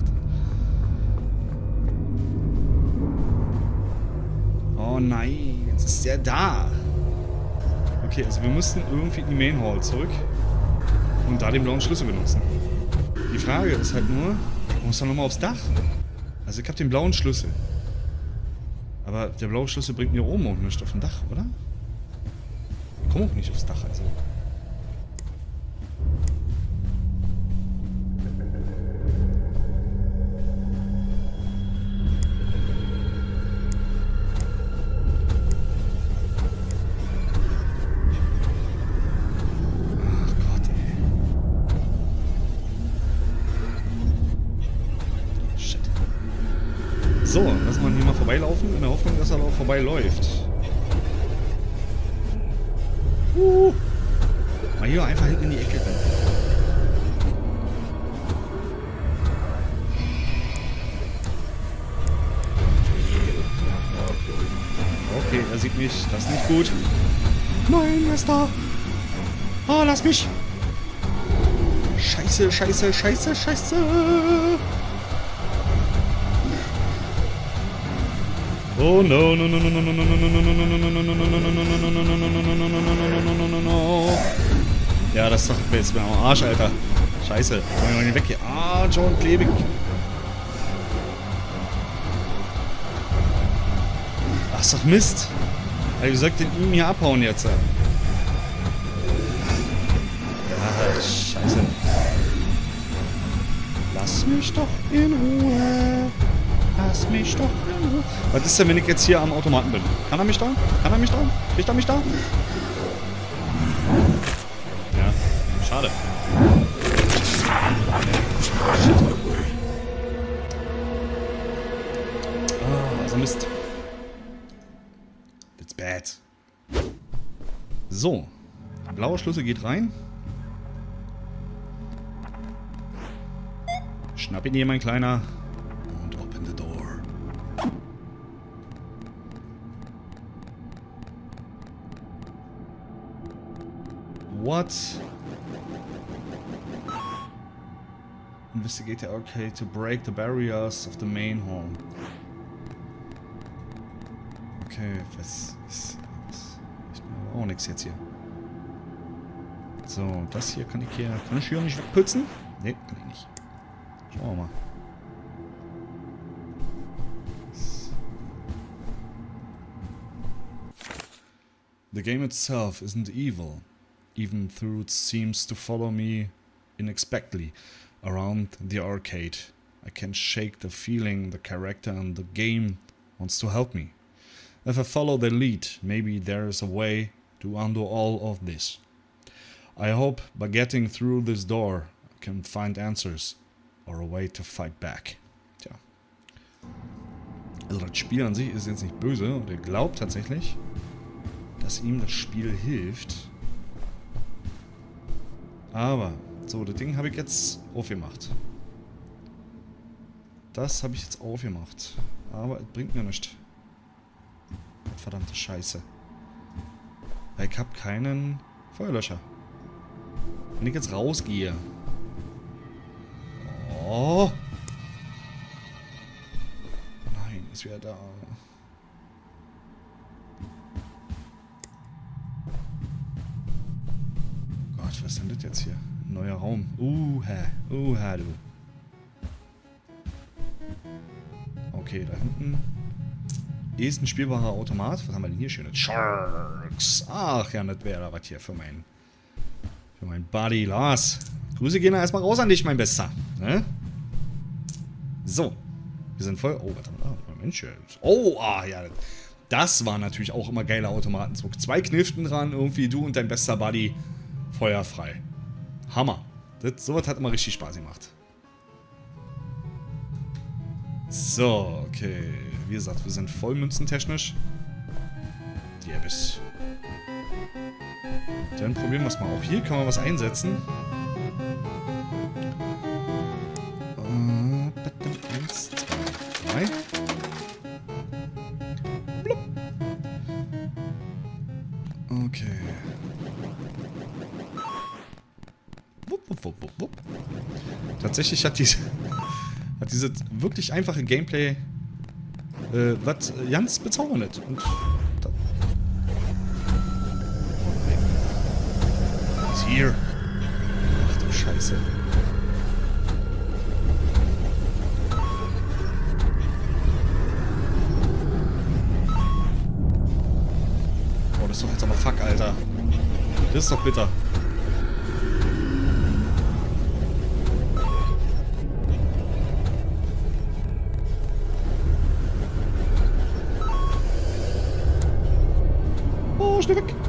Oh nein, jetzt ist der da. Okay, also wir müssten irgendwie in die Main Hall zurück und da den blauen Schlüssel benutzen. Die Frage ist halt nur, ich muss dann nochmal aufs Dach. Also ich habe den blauen Schlüssel. Aber der blaue Schlüssel bringt mir oben auch nichts auf dem Dach, oder? Ich komme auch nicht aufs Dach, also. So, lassen wir ihn hier mal vorbeilaufen, in der Hoffnung, dass er auch vorbeiläuft. Uh, mal hier einfach hinten in die Ecke rennen. Okay, er sieht mich. Das ist nicht gut. Nein, er ist da. Ah, lass mich. Scheiße, scheiße, scheiße, scheiße. Oh no no no no no no no no no no no no no no no no no. Ja, das ist doch jetzt mir am Arsch, Alter. Scheiße. Komm mal nicht weg hier. Ah, John klebig. Ach, ist doch Mist. Ey, wie soll ich den ihm hier abhauen jetzt? Ja, scheiße. Lass mich doch in Ruhe. Lass mich doch in Ruhe. Was ist denn, wenn ich jetzt hier am Automaten bin? Kann er mich da? Kann er mich da? Kriegt er mich da? Ja, schade. Ah, also Mist. That's bad. So. Blauer Schlüssel geht rein. Schnapp ihn hier, mein Kleiner. Und open the door. What? Investigate the arcade to break the barriers of the main hall. Okay, was ist... Ich bin auch nichts jetzt hier. So, das hier kann ich hier... Kann ich hier nicht wegputzen? Ne, kann ich nicht. Schauen wir mal. The game itself isn't evil, even though it seems to follow me unexpectedly around the arcade. I can shake the feeling the character in the game wants to help me. If I follow the lead, maybe there is a way to undo all of this. I hope by getting through this door, I can find answers or a way to fight back. Tja. Also das Spiel an sich ist jetzt nicht böse und er glaubt tatsächlich, dass ihm das Spiel hilft. Aber, so, das Ding habe ich jetzt aufgemacht. Das habe ich jetzt aufgemacht. Aber es bringt mir nichts. Verdammte Scheiße. Weil ich habe keinen Feuerlöscher. Wenn ich jetzt rausgehe. Oh. Nein, ist wieder da. Gott, was ist denn das jetzt hier? Ein neuer Raum. Uha. Uha, du. Okay, da hinten ist ein spielbarer Automat. Was haben wir denn hier schönes? Sharks. Ach ja, das wäre da was hier für mein für mein Buddy Lars. Grüße gehen da erstmal raus an dich, mein Bester. Ne? So. Wir sind voll... Oh, warte mal. Oh, Mensch. Oh, ah, ja. Das war natürlich auch immer geiler Automatenzug. Zwei Kniften dran, irgendwie du und dein bester Buddy. Feuerfrei. Hammer. Das, sowas hat immer richtig Spaß gemacht. So, okay. Wie gesagt, wir sind voll münzentechnisch. Ja, bis. Dann probieren wir es mal. Auch hier kann man was einsetzen. Eins, zwei, drei. Blub. Okay. Wupp, wupp, wupp, wupp, wupp. Tatsächlich hat diese, hat diese wirklich einfache Gameplay äh, was ganz bezauberndes. Und da ist hier. Ach du Scheiße. Oh, das ist doch jetzt aber fuck, Alter. Das ist doch bitter. Oh, schnell weg.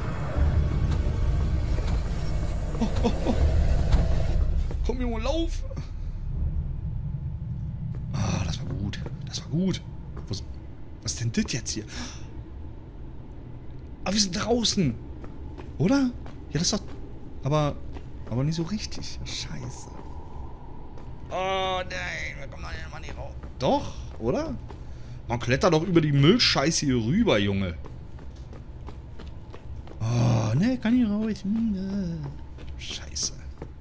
Oh, oh, oh. Komm, Junge, lauf. Ah, das war gut. Das war gut. Was, was ist denn das jetzt hier? Aber wir sind draußen. Oder? Ja, das ist doch... Aber... Aber nicht so richtig. Scheiße. Oh, nein. Wir kommen da nicht raus. Doch, oder? Man klettert doch über die Müllscheiße hier rüber, Junge. Oh, ne, kann ich raus. Hm, äh. Scheiße.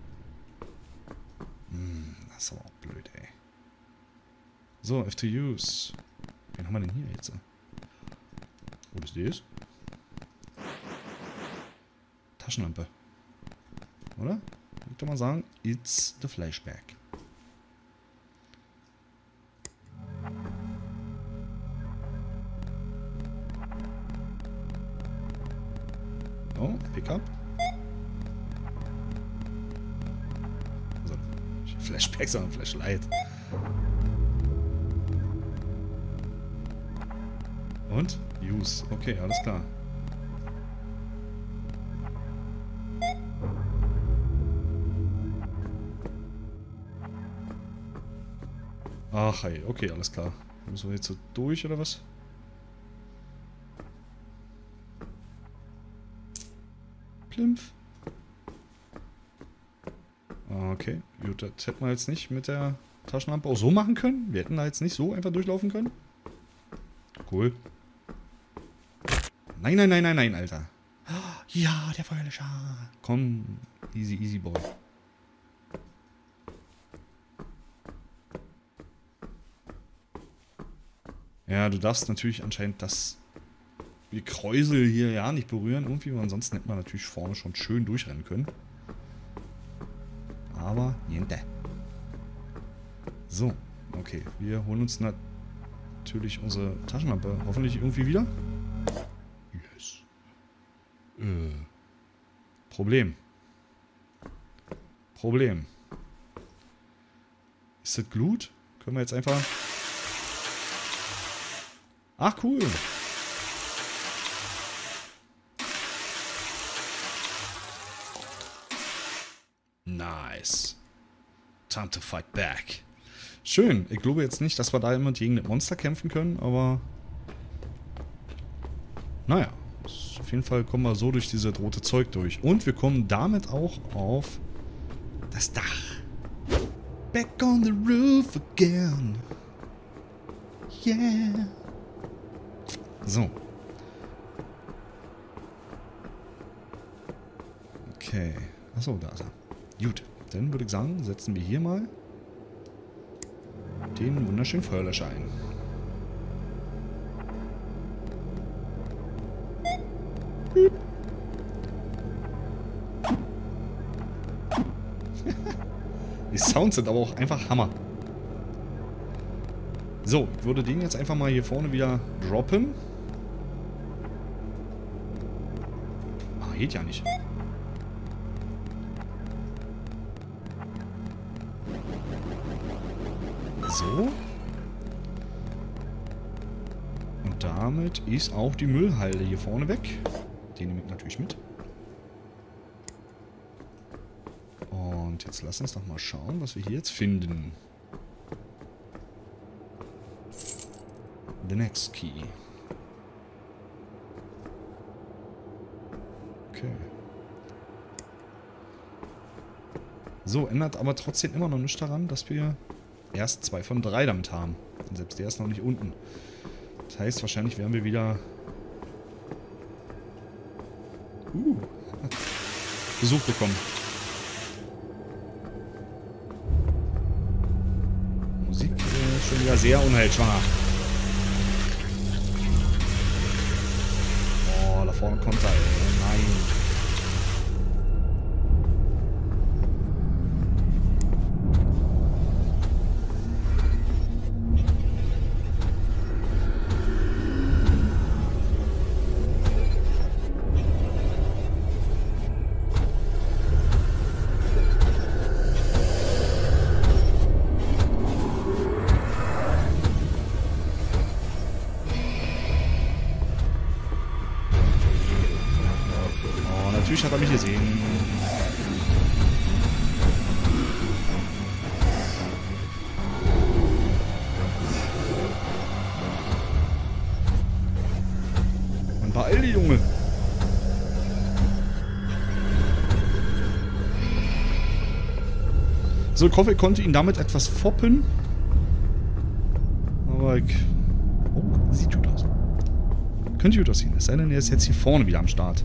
Hm, das ist aber auch blöd, ey. So, F to use. Wen haben wir denn hier jetzt? Wo ist das? Taschenlampe. Oder? Ich würde doch mal sagen, it's the flashback. Oh, Pickup. Also, Flashback, sondern Flashlight. Und? Use. Okay, alles klar. Ach, hey, okay, alles klar. Müssen wir jetzt so durch, oder was? Plimpf. Okay, gut, das hätten wir jetzt nicht mit der Taschenlampe auch so machen können. Wir hätten da jetzt nicht so einfach durchlaufen können. Cool. Nein, nein, nein, nein, nein, Alter. Ja, der Feuerlöscher. Komm, easy, easy, boy. Ja, du darfst natürlich anscheinend das Gekräusel hier ja nicht berühren irgendwie, weil ansonsten hätte man natürlich vorne schon schön durchrennen können. Aber niente. So, okay. Wir holen uns natürlich unsere Taschenlampe hoffentlich irgendwie wieder. Yes. Äh. Problem. Problem. Ist das Glut? Können wir jetzt einfach... Ach, cool. Nice. Time to fight back. Schön. Ich glaube jetzt nicht, dass wir da immer gegen das Monster kämpfen können, aber... Naja. Auf jeden Fall kommen wir so durch dieses rote Zeug durch. Und wir kommen damit auch auf das Dach. Back on the roof again. Yeah. So. Okay. Achso, da ist er. Gut. Dann würde ich sagen, setzen wir hier mal den wunderschönen Feuerlöscher ein. Die Sounds sind aber auch einfach Hammer. So, ich würde den jetzt einfach mal hier vorne wieder droppen. Ah, geht ja nicht. So. Und damit ist auch die Müllhalde hier vorne weg. Den nehme ich natürlich mit. Und jetzt lass uns doch mal schauen, was wir hier jetzt finden. The next key. Okay. So, ändert aber trotzdem immer noch nichts daran, dass wir erst zwei von drei damit haben. Und selbst der ist noch nicht unten. Das heißt, wahrscheinlich werden wir wieder uh, Besuch bekommen. Musik äh, schon wieder sehr unheilschwanger. Oh, da vorne kommt er, ey. Nein. Natürlich hat er mich gesehen. Man beeil die Junge. So, ich hoffe, ich konnte ihn damit etwas foppen. Aber ich... Oh, sieht gut aus. Könnte gut aussehen. Es sei denn, er ist jetzt hier vorne wieder am Start.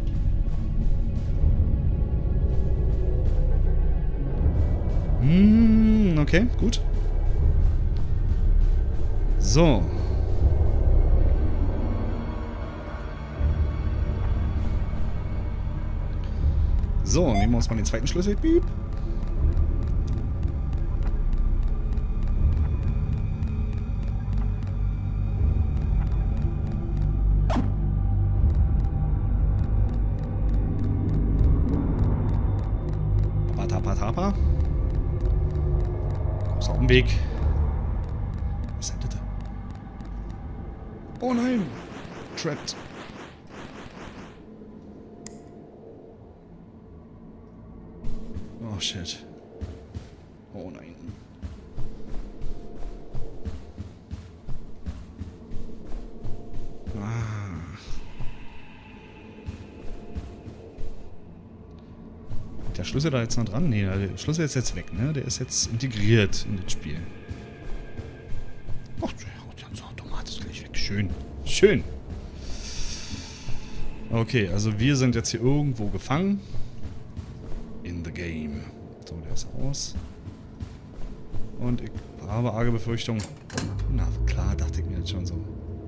Hm, okay, gut. So. So, nehmen wir uns mal den zweiten Schlüssel. Piep. Patapatapa. Groß auf dem Weg. Was ist denn das? Oh nein! Trapped. Oh shit. Oh nein. Ah. Der Schlüssel da jetzt noch dran? Nee, der Schlüssel ist jetzt weg, ne? Der ist jetzt integriert in das Spiel. Ach, ganz automatisch gleich weg. Schön. Schön. Okay, also wir sind jetzt hier irgendwo gefangen. In the game. So, der ist aus. Und ich habe arge Befürchtung. Na klar, dachte ich mir jetzt schon so.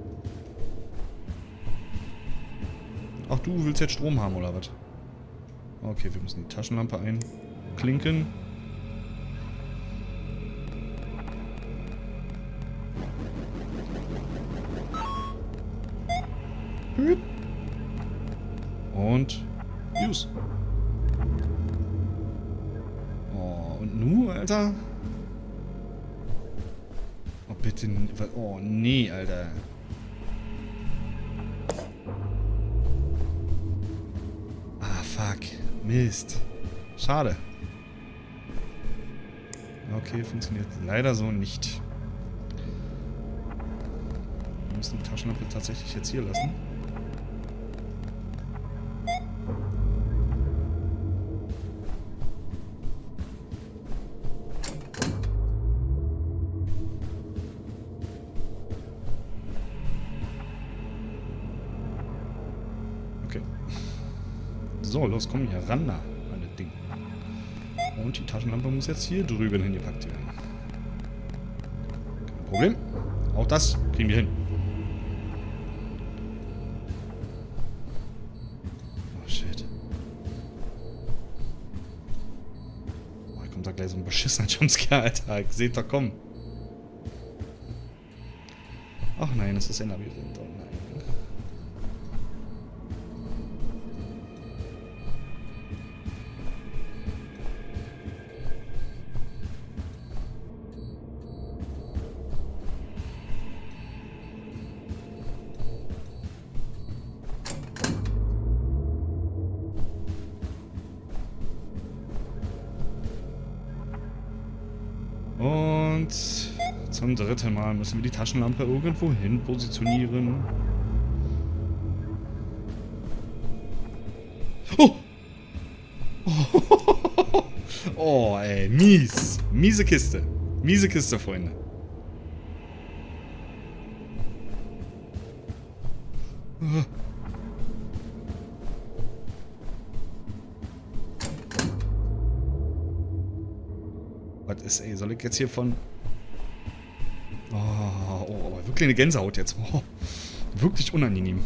Ach, du willst jetzt Strom haben, oder was? Okay, wir müssen die Taschenlampe einklinken. Und use. Oh, und nu, Alter? Oh, bitte. Oh, nee, Alter. Ah, fuck. Mist. Schade. Okay, funktioniert leider so nicht. Wir müssen die Taschenlampe tatsächlich jetzt hier lassen. Okay. So, los, komm hier ran da, meine Ding. Und die Taschenlampe muss jetzt hier drüben hingepackt werden. Kein Problem. Auch das kriegen wir hin. Oh, shit. Oh, hier kommt da gleich so ein beschissener Jumpscare, Alter. Seht doch, komm. Ach nein, es ist ein Labyrinth. Oh nein. Und zum dritten Mal müssen wir die Taschenlampe irgendwo hin positionieren. Oh! Oh, oh ey, mies. Miese Kiste. Miese Kiste, Freunde. Oh. Was ist, ey? Soll ich jetzt hier von... Oh, oh, aber wirklich eine Gänsehaut jetzt. Oh, wirklich unangenehm.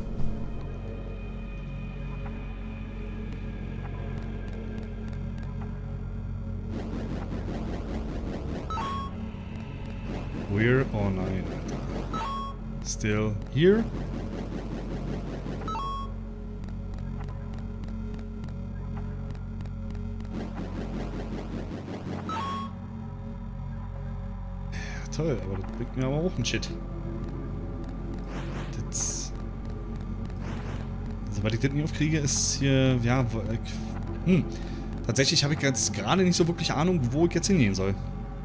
We're... Oh nein, Alter. Still here? Toll, aber das bringt mir aber auch einen Shit. Das... Sobald ich das nicht aufkriege, ist hier... Ja, hm. Tatsächlich habe ich jetzt gerade nicht so wirklich Ahnung, wo ich jetzt hingehen soll.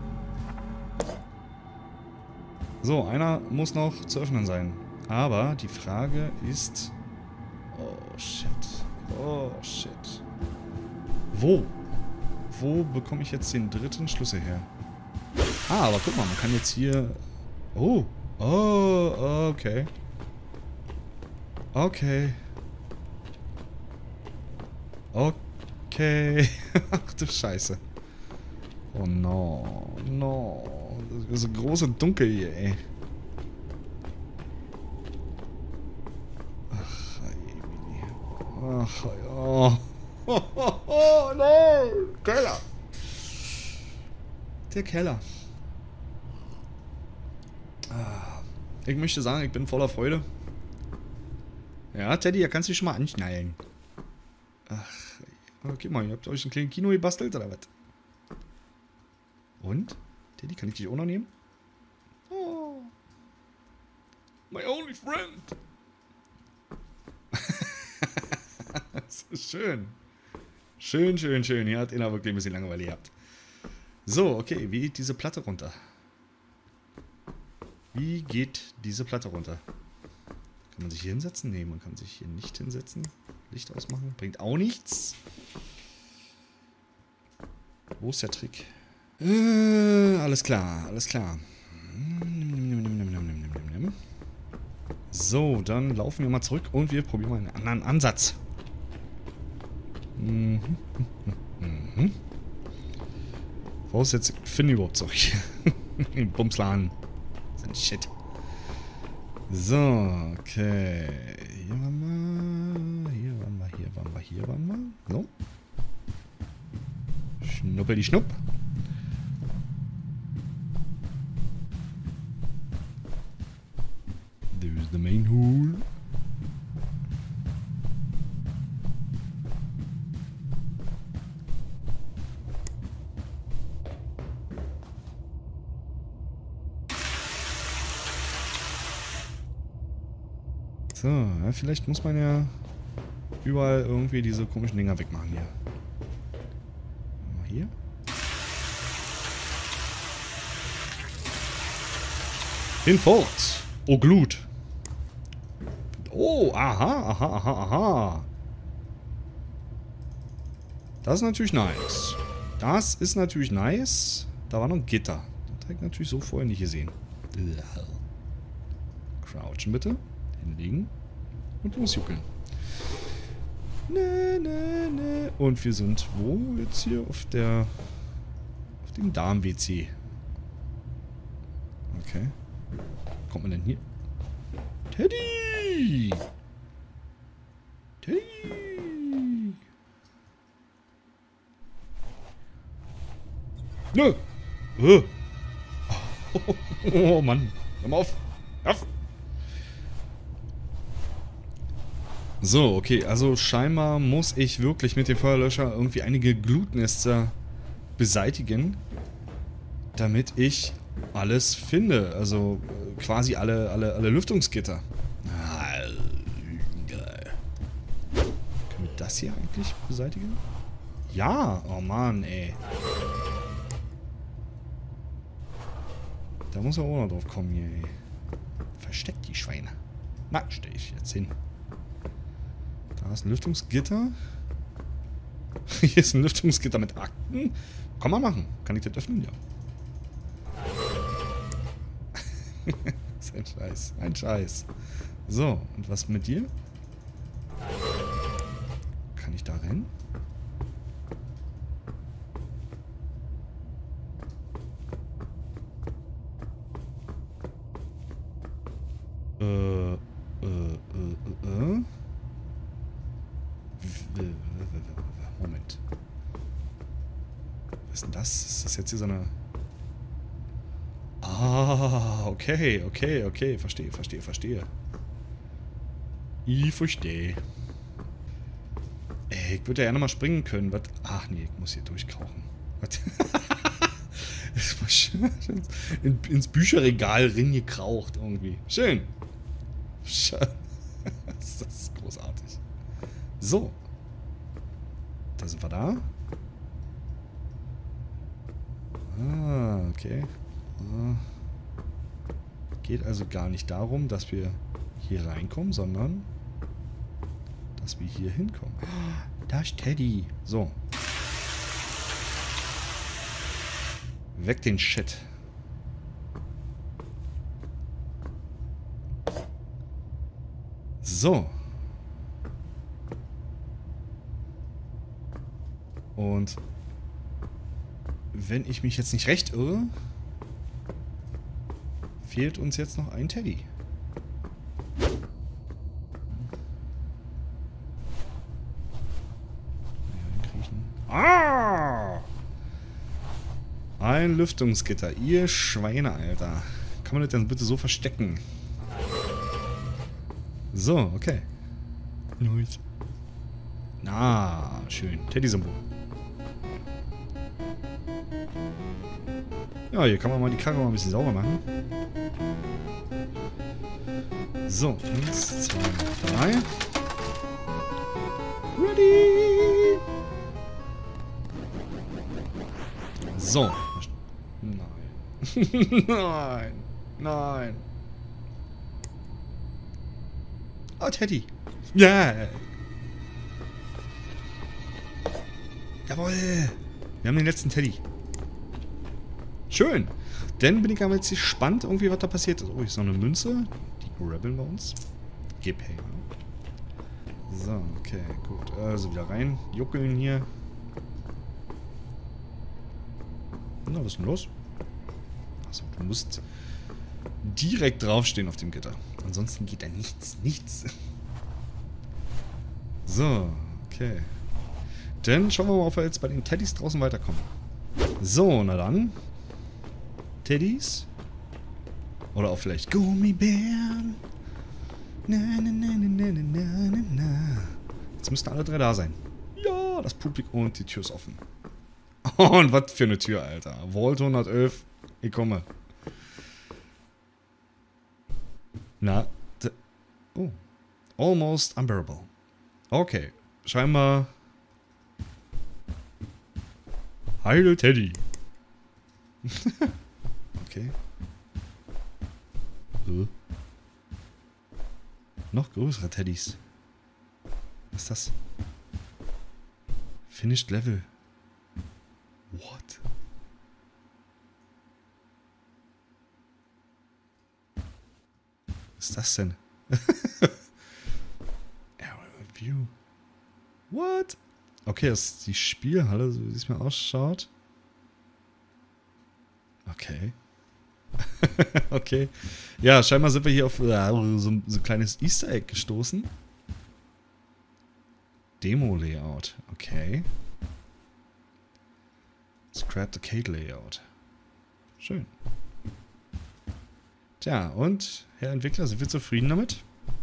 So, einer muss noch zu öffnen sein. Aber die Frage ist... Oh, shit. Oh, shit. Wo? Wo bekomme ich jetzt den dritten Schlüssel her? Ah, aber guck mal, man kann jetzt hier... Oh. Oh, okay. Okay. Okay. Ach du Scheiße. Oh no. No. Das ist so groß und dunkel hier, ey. Ach, ey. Ach, oh. Oh, oh, oh, no. Keller. Der Keller. Ich möchte sagen, ich bin voller Freude. Ja, Teddy, da kannst du dich schon mal anschnallen. Ach, okay mal, ihr habt euch ein kleines Kino gebastelt, oder was? Und? Teddy, kann ich dich auch noch nehmen? Oh. My only friend. Das ist schön. Schön, schön, schön. Hier hat einer wirklich ein bisschen Langeweile gehabt. So, okay, wie geht diese Platte runter? Wie geht diese Platte runter? Kann man sich hier hinsetzen? Nee, man kann sich hier nicht hinsetzen. Licht ausmachen. Bringt auch nichts. Wo ist der Trick? Äh, alles klar, alles klar. So, dann laufen wir mal zurück und wir probieren mal einen anderen Ansatz. Mhm. Mhm. Voraussetzung, ich finde überhaupt zurück. Bumsladen. Shit. So, okay. Hier waren wir. Hier waren wir, hier waren wir, hier waren wir. So. Schnuppeli schnupp. There's the main hole. So, ja, vielleicht muss man ja überall irgendwie diese komischen Dinger wegmachen hier. Mal hier. Hinfort. Oh, Glut. Oh, aha, aha, aha, aha. Das ist natürlich nice. Das ist natürlich nice. Da war noch ein Gitter. Das habe ich natürlich so vorher nicht gesehen. Crouchen bitte. Hinlegen. Und losjuckeln. Ne, ne, ne. Und wir sind wo jetzt hier? Auf der... Auf dem Darm-W C. Okay. Kommt man denn hier? Teddy! Teddy! Nö! Äh. Oh, oh Mann. Hör mal auf. Auf. So, okay. Also scheinbar muss ich wirklich mit dem Feuerlöscher irgendwie einige Glutnester beseitigen, damit ich alles finde. Also quasi alle, alle, alle Lüftungsgitter. Ah, geil. Können wir das hier eigentlich beseitigen? Ja! Oh Mann, ey. Da muss er auch noch drauf kommen hier, ey. Versteckt die Schweine. Na, stell ich jetzt hin. Da ist ein Lüftungsgitter. Hier ist ein Lüftungsgitter mit Akten. Kann man machen. Kann ich das öffnen? Ja. Das ist ein Scheiß. Ein Scheiß. So, und was mit dir? Kann ich da rennen? Äh, äh, äh, äh, äh. Moment. Was ist denn das? Ist das jetzt hier so eine... Ah, okay, okay, okay. Verstehe, verstehe, verstehe. Ich verstehe. Ey, ich würde ja gerne mal springen können. Was? Ach nee, ich muss hier durchkrauchen. Was? In, ins Bücherregal reingekraucht irgendwie. Schön. Schön. Das ist großartig. So. Da sind wir da. Ah, okay. Ah. Geht also gar nicht darum, dass wir hier reinkommen, sondern dass wir hier hinkommen. Da ist Teddy. So. Weg den Shit. So. Und wenn ich mich jetzt nicht recht irre, fehlt uns jetzt noch ein Teddy. Ah! Ein Lüftungsgitter. Ihr Schweine, Alter. Kann man das denn bitte so verstecken? So, okay. Nice. Ah, schön. Teddy-Symbol. Ja, hier kann man mal die Karre mal ein bisschen sauber machen. So, eins, zwei, drei. Ready! So. Nein. Nein. Nein. Oh, Teddy. Ja. Yeah. Jawohl. Wir haben den letzten Teddy. Schön. Dann bin ich aber jetzt gespannt, irgendwie, was da passiert ist. Oh, hier ist noch eine Münze. Die grabbeln wir uns. Gib her. So, okay, gut. Also wieder rein. Juckeln hier. Na, was ist denn los? Achso, du musst direkt draufstehen auf dem Gitter. Ansonsten geht da nichts. Nichts. So, okay. Dann schauen wir mal, ob wir jetzt bei den Teddys draußen weiterkommen. So, na dann. Teddys. Oder auch vielleicht Gummibären. Na, na, na, na, na, na, na. Jetzt müssten alle drei da sein. Ja, das Publikum und die Tür ist offen. Und was für eine Tür, Alter. Vault hundertelf. Ich komme. Na. Oh. Almost unbearable. Okay. Scheinbar. Heile Teddy. Okay. Huh? Noch größere Teddys. Was ist das? Finished Level. What? Was ist das denn? View. What? Okay, das ist die Spielhalle, so wie es mir ausschaut. Okay. Okay. Ja, scheinbar sind wir hier auf äh, so, so ein kleines Easter Egg gestoßen. Demo-Layout. Okay. Scrap Arcade Layout. Schön. Tja, und Herr Entwickler, sind wir zufrieden damit?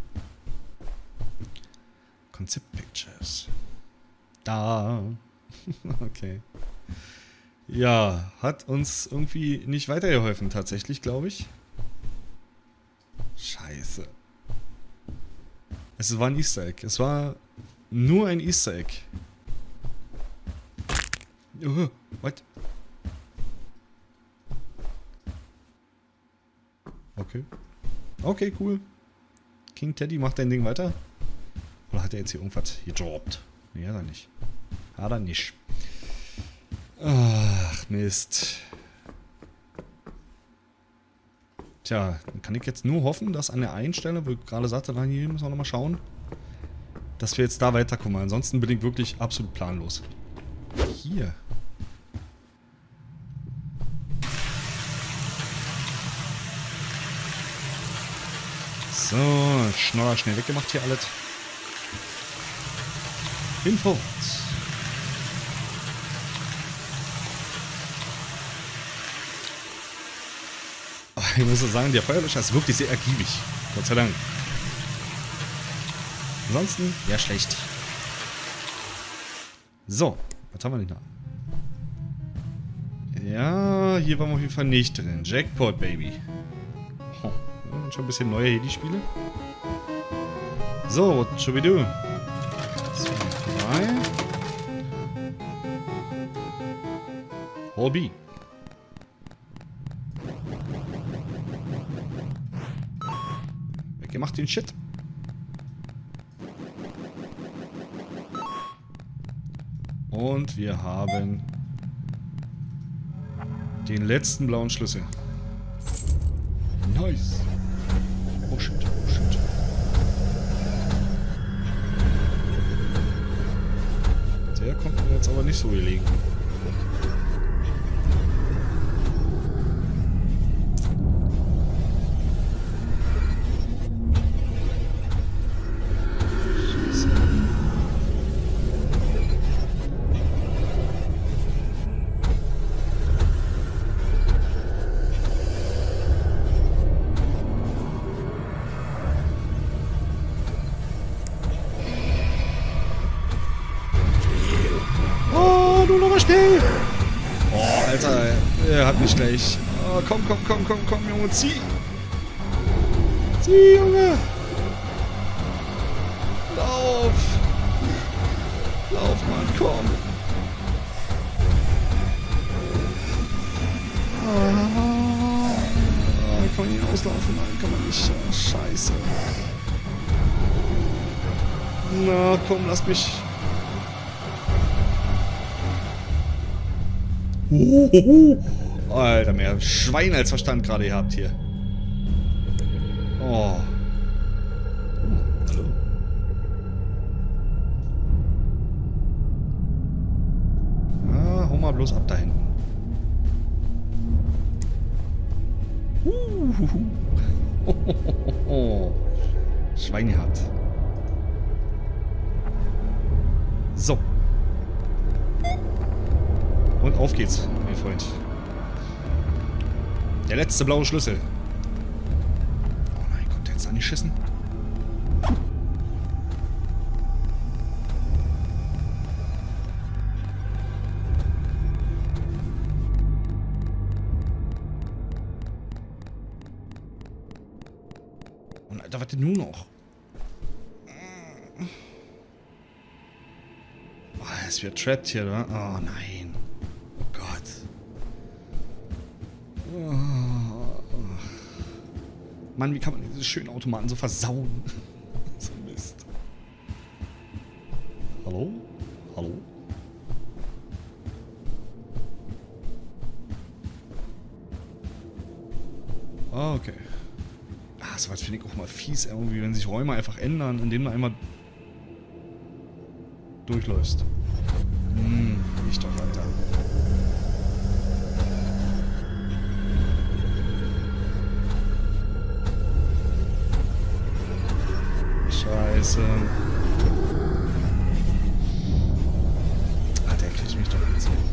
Concept Pictures. Da. Okay. Ja, hat uns irgendwie nicht weitergeholfen, tatsächlich, glaube ich. Scheiße. Es war ein Easter Egg. Es war nur ein Easter Egg. Uh, what? Okay. Okay, cool. King Teddy macht dein Ding weiter. Oder hat er jetzt hier irgendwas gedroppt? Nee, hat er nicht. Hat er nicht. Ach, Mist. Tja, dann kann ich jetzt nur hoffen, dass an der einen Stelle, wo ich gerade sagte, na, hier müssen wir nochmal schauen, dass wir jetzt da weiterkommen. Ansonsten bin ich wirklich absolut planlos. Hier. So, schneller, schnell weggemacht hier alles. Hinfort. Ich muss sagen, der Feuerlöscher ist wirklich sehr ergiebig. Gott sei Dank. Ansonsten, ja, schlecht. So, was haben wir denn da? Ja, hier waren wir auf jeden Fall nicht drin. Jackpot, Baby. Oh, schon ein bisschen neuer hier, die Spiele. So, what should we do? zwei, drei. Hall B. Ihr macht den Shit. Und wir haben den letzten blauen Schlüssel. Nice. Oh shit, oh shit. Der kommt mir jetzt aber nicht so gelegen. Schnell! Oh, Alter, er hat mich gleich. Oh, komm, komm, komm, komm, komm, Junge, zieh! Zieh, Junge! Lauf! Lauf, Mann, komm! Ah, kann man nicht auslaufen? Nein, kann man nicht. Oh, scheiße. Na, komm, lass mich. Uhuhu. Alter, mehr Schwein als Verstand gerade ihr habt hier. Oh. Oh, hallo. Ah, hau mal bloß ab da hinten. Uhuhu. Schwein gehabt. So. Und auf geht's, mein Freund. Der letzte blaue Schlüssel. Oh nein, kommt der jetzt an die Schissen? Und Alter, was denn nun noch? Oh, es wird trapped hier, oder? Oh nein. Mann, wie kann man diese schönen Automaten so versauen? So Mist. Hallo? Hallo? Ah, okay. Ah, sowas finde ich auch mal fies irgendwie, wenn sich Räume einfach ändern, indem du einmal durchläufst. Hm, nicht doch, Alter. Scheiße. Ah, der kriegt mich doch jetzt hier.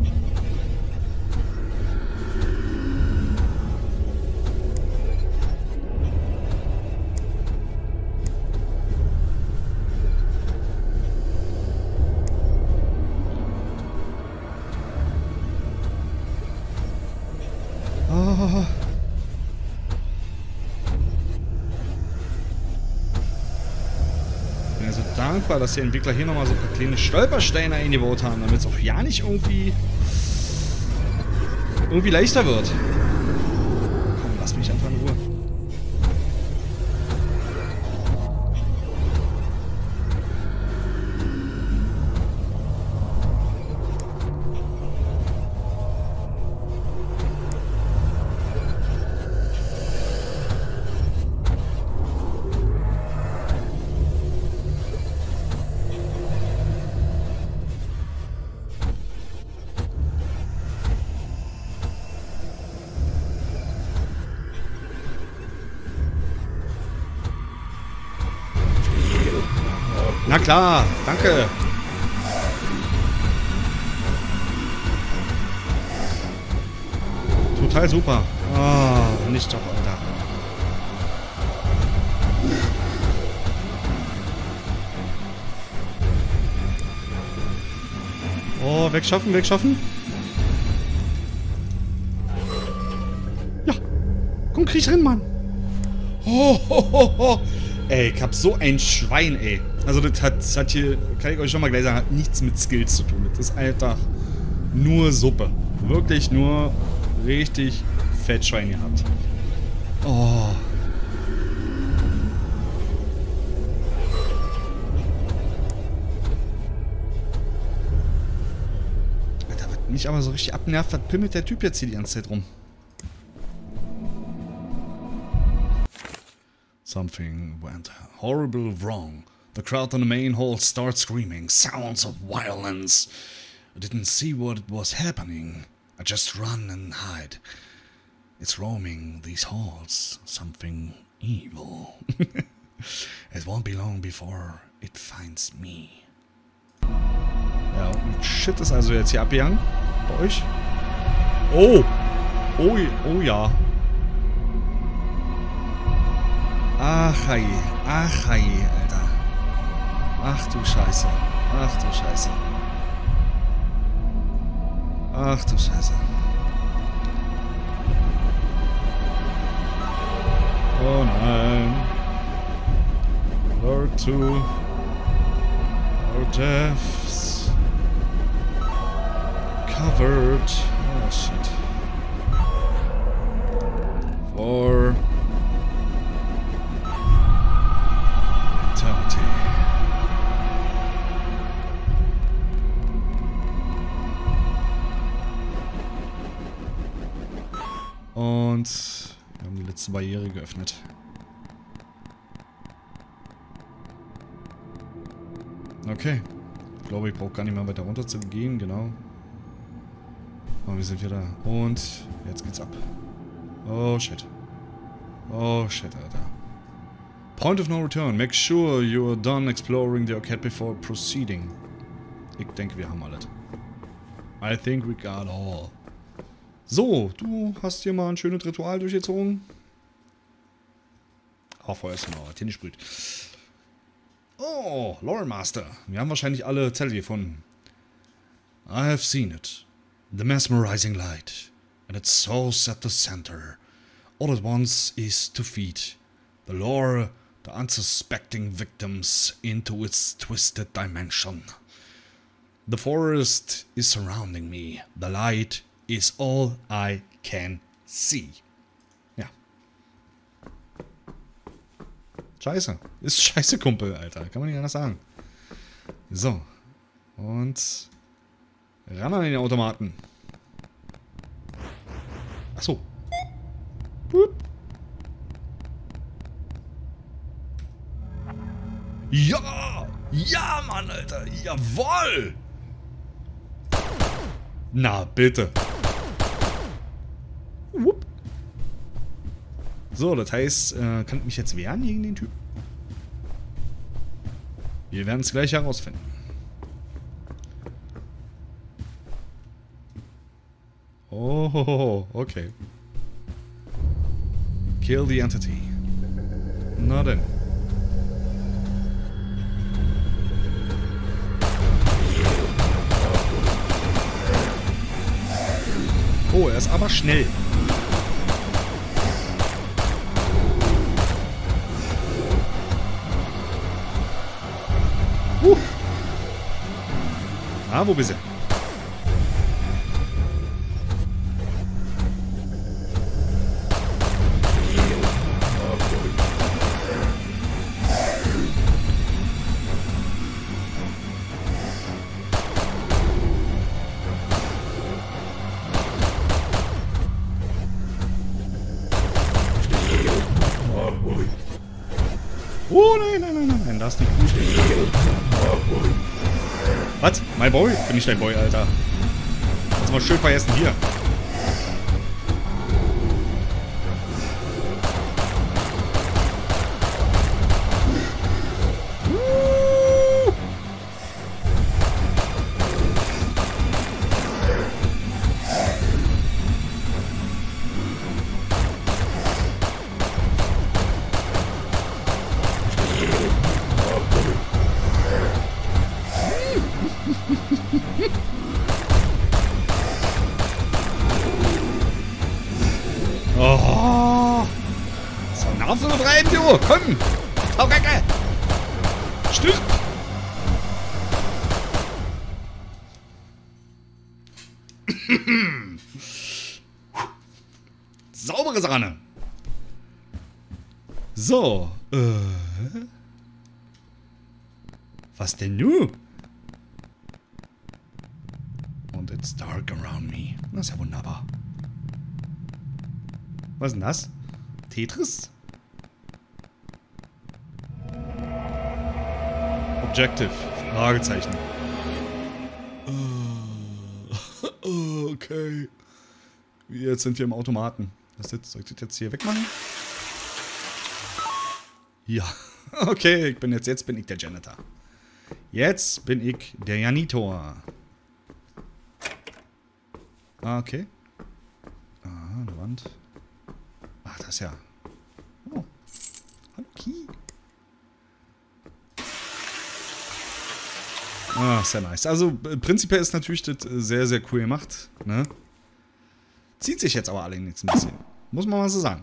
Oh. Ich bin ja so dankbar, dass die Entwickler hier nochmal so ein paar kleine Stolpersteine eingebaut haben, damit es auch ja nicht irgendwie irgendwie leichter wird. Komm, lass mich einfach in Ruhe. Na klar, danke. Total super. Oh, nicht doch, Alter. Oh, wegschaffen, wegschaffen. Ja. Komm, krieg rein, Mann. Oh, ho, ho, ho. Ey, ich hab so ein Schwein, ey. Also das hat, das hat hier, kann ich euch schon mal gleich sagen, hat nichts mit Skills zu tun. Das ist einfach nur Suppe. Wirklich nur richtig Fettschwein gehabt. Oh. Alter, was mich aber so richtig abnervt, was pimmelt der Typ jetzt hier die ganze Zeit rum? Something went horrible wrong. The crowd in the main hall starts screaming, sounds of violence. I didn't see what was happening. I just run and hide. It's roaming these halls, something evil. It won't be long before it finds me. Ja, und Shit ist also jetzt hier abgegangen. Bei euch. Oh! Oh, oh ja. Ach, hei. Ach, hei, Alter. Ach du Scheiße. Ach du Scheiße. Ach du Scheiße. Oh nein. Lord two. Our deaths. Covered. Oh shit. For eternity. Und wir haben die letzte Barriere geöffnet. Okay. Ich glaube, ich brauche gar nicht mehr weiter runter zu gehen, genau. Aber wir sind wieder. Und jetzt geht's ab. Oh shit. Oh shit, Alter. Point of no return. Make sure you are done exploring the arcade before proceeding. Ich denke, wir haben alles. I think we got all. So, du hast hier mal ein schönes Ritual durchgezogen. Oh, vorher ist noch was hingesprüht. Oh, Lore Master. Wir haben wahrscheinlich alle Zettel gefunden. I have seen it. The mesmerizing light. And its source at the center. All it wants is to feed the lore, the unsuspecting victims into its twisted dimension. The forest is surrounding me. The light is all I can see. Ja. Scheiße. Ist scheiße, Kumpel, Alter. Kann man nicht anders sagen. So. Und ran an den Automaten. Achso. Boop. Ja! Ja, Mann, Alter! Jawoll! Na, bitte. Whoop. So, das heißt, äh, kann ich mich jetzt wehren gegen den Typ? Wir werden es gleich herausfinden. Oh, okay. Kill the entity. Na denn. Oh, er ist aber schnell. Uh. Ah, wo bist du? Oh nein, nein, nein, nein, nein, das ist nicht gut. Was? My Boy? Bin ich dein Boy, Alter. Kannst mal schön vergessen hier. Oh! So, Nerven betreiben, du! Komm! Hau Recke! Stimmt! Saubere Sahne! So, äh. Was denn nu? Und it's dark around me. Das ist ja wunderbar. Was ist denn das? Tetris? Objective. Fragezeichen. Uh, okay. Jetzt sind wir im Automaten. Was jetzt? Soll ich das jetzt hier wegmachen? Ja. Okay, ich bin jetzt, jetzt bin ich der Janitor. Jetzt bin ich der Janitor. Ah, okay. Ah, eine Wand. Ach, das ist ja... Oh. Hallo, Key. Ah, sehr nice. Also, prinzipiell ist natürlich das sehr, sehr cool gemacht, ne? Zieht sich jetzt aber allerdings ein bisschen. Muss man mal so sagen.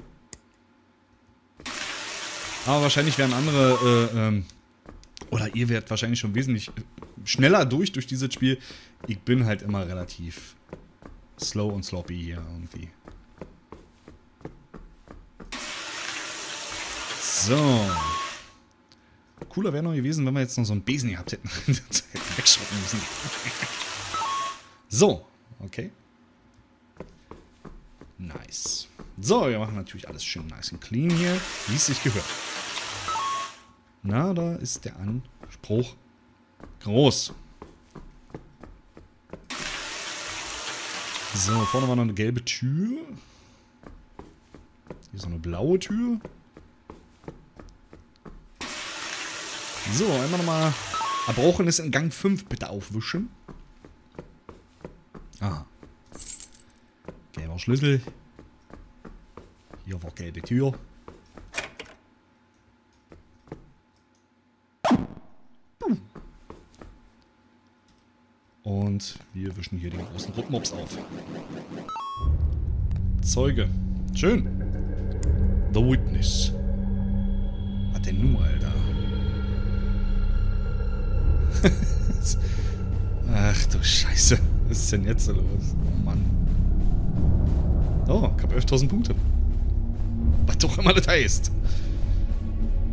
Aber wahrscheinlich werden andere, äh, ähm... Oder ihr werdet wahrscheinlich schon wesentlich schneller durch, durch dieses Spiel. Ich bin halt immer relativ slow und sloppy hier irgendwie. So. Cooler wäre noch gewesen, wenn wir jetzt noch so einen Besen gehabt hätten. Wegschrotten müssen. So. Okay. Nice. So, wir machen natürlich alles schön nice und clean hier, wie es sich gehört. Na, da ist der Anspruch groß. So, vorne war noch eine gelbe Tür. Hier ist noch eine blaue Tür. So, einmal nochmal Erbrochenes in Gang fünf bitte aufwischen. Aha. Gelber Schlüssel. Hier war gelbe Tür. Und wir wischen hier den großen Rotmops auf. Zeuge. Schön. The Witness. Was denn nun, Alter? Ach du Scheiße. Was ist denn jetzt los? Oh Mann. Oh, ich hab elftausend Punkte. Was doch immer das heißt.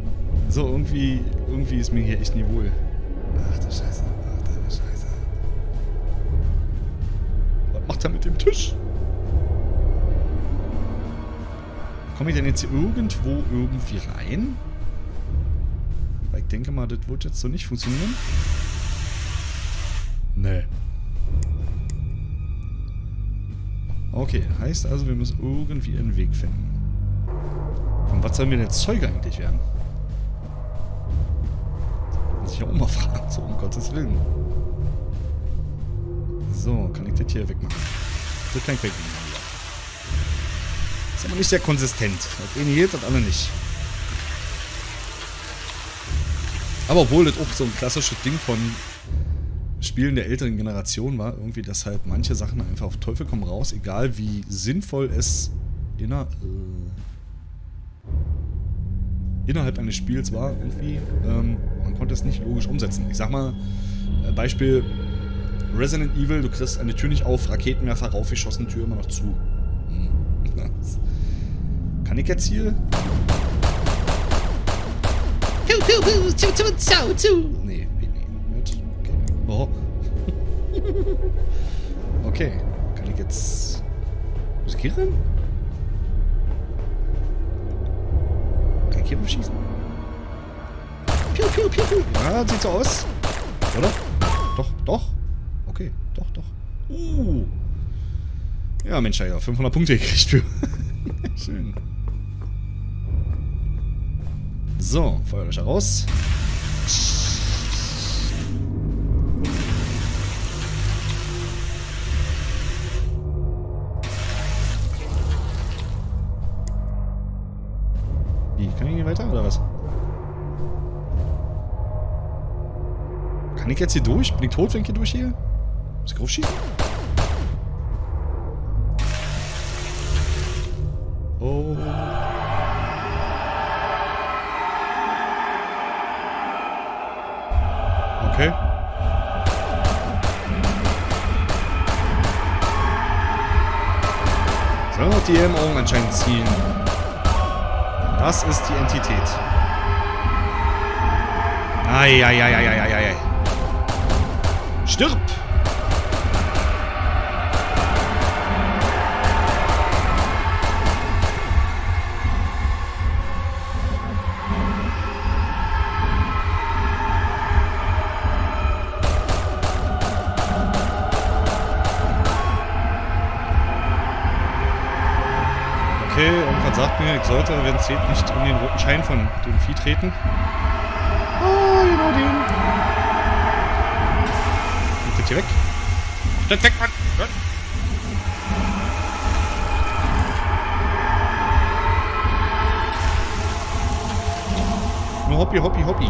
So, irgendwie, irgendwie ist mir hier echt nie wohl. Ach du Scheiße, ach du Scheiße. Was macht er mit dem Tisch? Komme ich denn jetzt hier irgendwo irgendwie rein? Weil ich denke mal, das wird jetzt so nicht funktionieren. Nee. Okay, heißt also, wir müssen irgendwie einen Weg finden. Und was sollen wir denn Zeuge eigentlich werden? Muss ich ja auch mal fragen, so um Gottes Willen. So, kann ich das hier wegmachen? Das kann ich wegmachen. Ist aber nicht sehr konsistent. Das eine hielt, das andere nicht. Aber obwohl das auch so ein klassisches Ding von Spielen der älteren Generation war, irgendwie, dass halt manche Sachen einfach auf Teufel komm raus, egal wie sinnvoll es inner, äh, innerhalb eines Spiels war, irgendwie, ähm, man konnte es nicht logisch umsetzen. Ich sag mal, äh, Beispiel Resident Evil, du kriegst eine Tür nicht auf, Raketenwerfer raufgeschossen, Tür immer noch zu. Hm. Kann ich jetzt hier? Nee, geht nicht. Okay. Oh. Okay. Kann ich jetzt riskieren? Kann ich hier schießen? Piu, piu, piu, piu. Ja, sieht so aus. Oder? Doch, doch. Okay, doch, doch. Uh. Ja, Mensch, ja, fünfhundert Punkte gekriegt für. Schön. So, Feuerlöscher raus. Wie, kann ich hier weiter oder was? Kann ich jetzt hier durch? Bin ich tot, wenn ich hier durch hier? Muss ich raufschießen? Oh. Okay. Sollen wir noch die Augen anscheinend ziehen? Das ist die Entität. Eieieiei. Stirb! Okay, irgendwann sagt mir, ich sollte, wenn es zählt, nicht in den roten Schein von dem Vieh treten. Oh, genau den. Geht das hier weg? Steck weg, Mann! Nur Hoppi, Hoppi, Hoppi.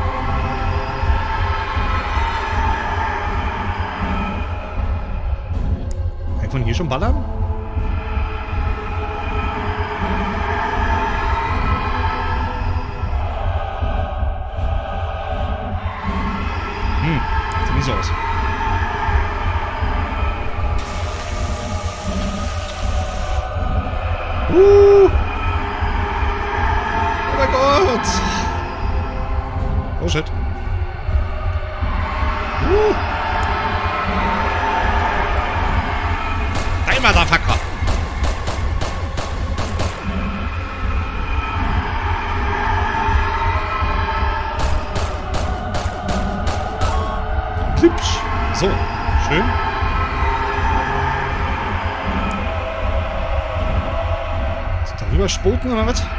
Kann ich von hier schon ballern? So aus. Uh. Oh mein Gott! Oh shit. Uh. Dein Motherfucker! Hübsch. So, schön. Darüber spoten oder was?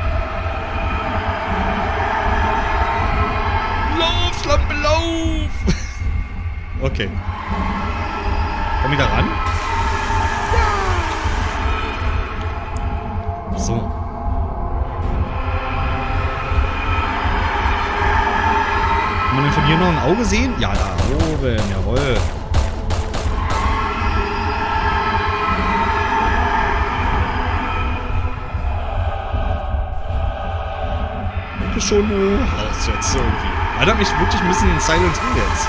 Lauf, Schlampe, lauf! Okay. Komm wieder ran. So. Kann man denn von hier noch ein Auge sehen? Ja, da oben, jawohl. Das ist schon äh, raus jetzt irgendwie. Erinnert mich wirklich ein bisschen an Silent Hill jetzt.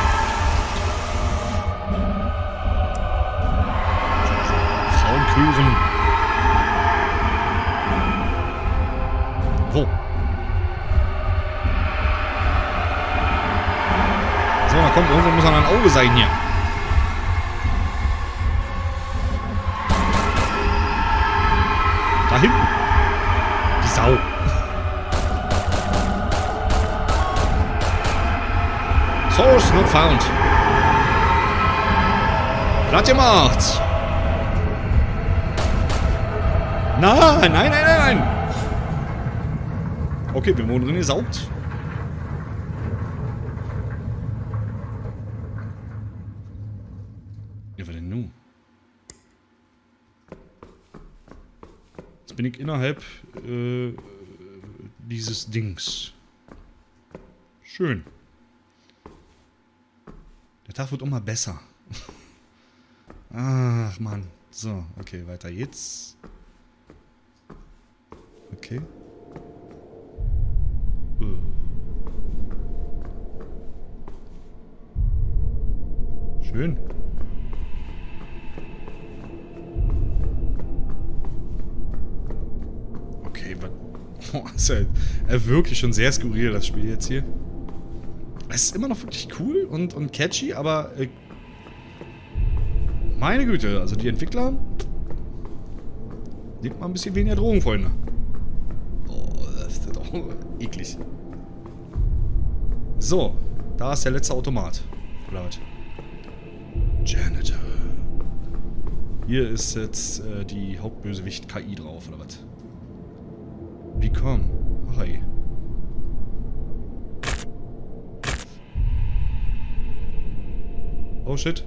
Frauenchören. Wo? So, da kommt irgendwo, muss noch ein Auge sein hier. Da hinten. Die Sau. Source not found. Platt gemacht. Nein, nein, nein, nein, nein. Okay, wir wurden drin gesaugt. Ja, was denn nun? Jetzt bin ich innerhalb äh, dieses Dings. Schön. Der Tag wird immer besser. Ach, Mann. So, okay, weiter jetzt. Okay. Uh. Schön. Okay, was? Oh, ist ja, ja wirklich schon sehr skurril, das Spiel jetzt hier. Es ist immer noch wirklich cool und, und catchy, aber äh, meine Güte, also die Entwickler, nehmt mal ein bisschen weniger Drogen, Freunde. Oh, das ist doch eklig. So, da ist der letzte Automat. Oder was? Janitor. Hier ist jetzt äh, die Hauptbösewicht K I drauf, oder was? Become. Ach ey. Oh shit.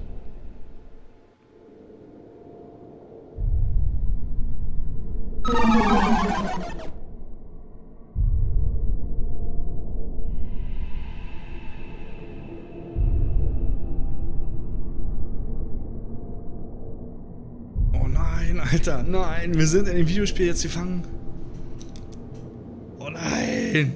Oh nein, Alter, nein, wir sind in dem Videospiel jetzt gefangen. Oh nein.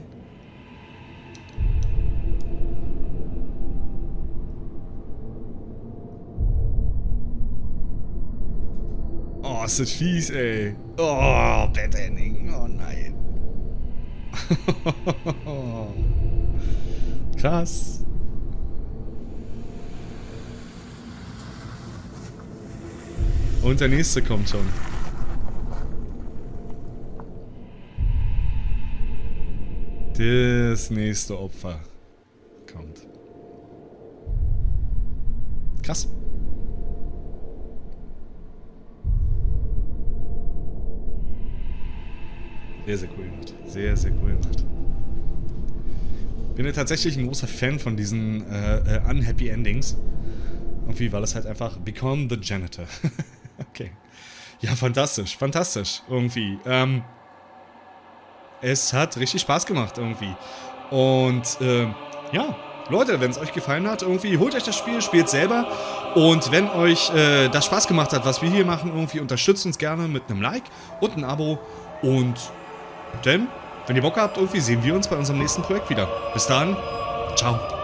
Oh, ist das fies, ey. Oh, Bad Ending. Oh nein. Krass. Und der nächste kommt schon. Das nächste Opfer kommt. Krass. Sehr, sehr cool gemacht. Sehr, sehr cool gemacht. Bin ja tatsächlich ein großer Fan von diesen äh, äh, Unhappy Endings. Irgendwie, weil es halt einfach Become the Janitor. Okay. Ja, fantastisch, fantastisch. Irgendwie. Ähm, es hat richtig Spaß gemacht, irgendwie. Und, äh, ja, Leute, wenn es euch gefallen hat, irgendwie holt euch das Spiel, spielt selber. Und wenn euch äh, das Spaß gemacht hat, was wir hier machen, irgendwie unterstützt uns gerne mit einem Like und einem Abo. Und dann, wenn ihr Bock habt, irgendwie sehen wir uns bei unserem nächsten Projekt wieder. Bis dann, ciao.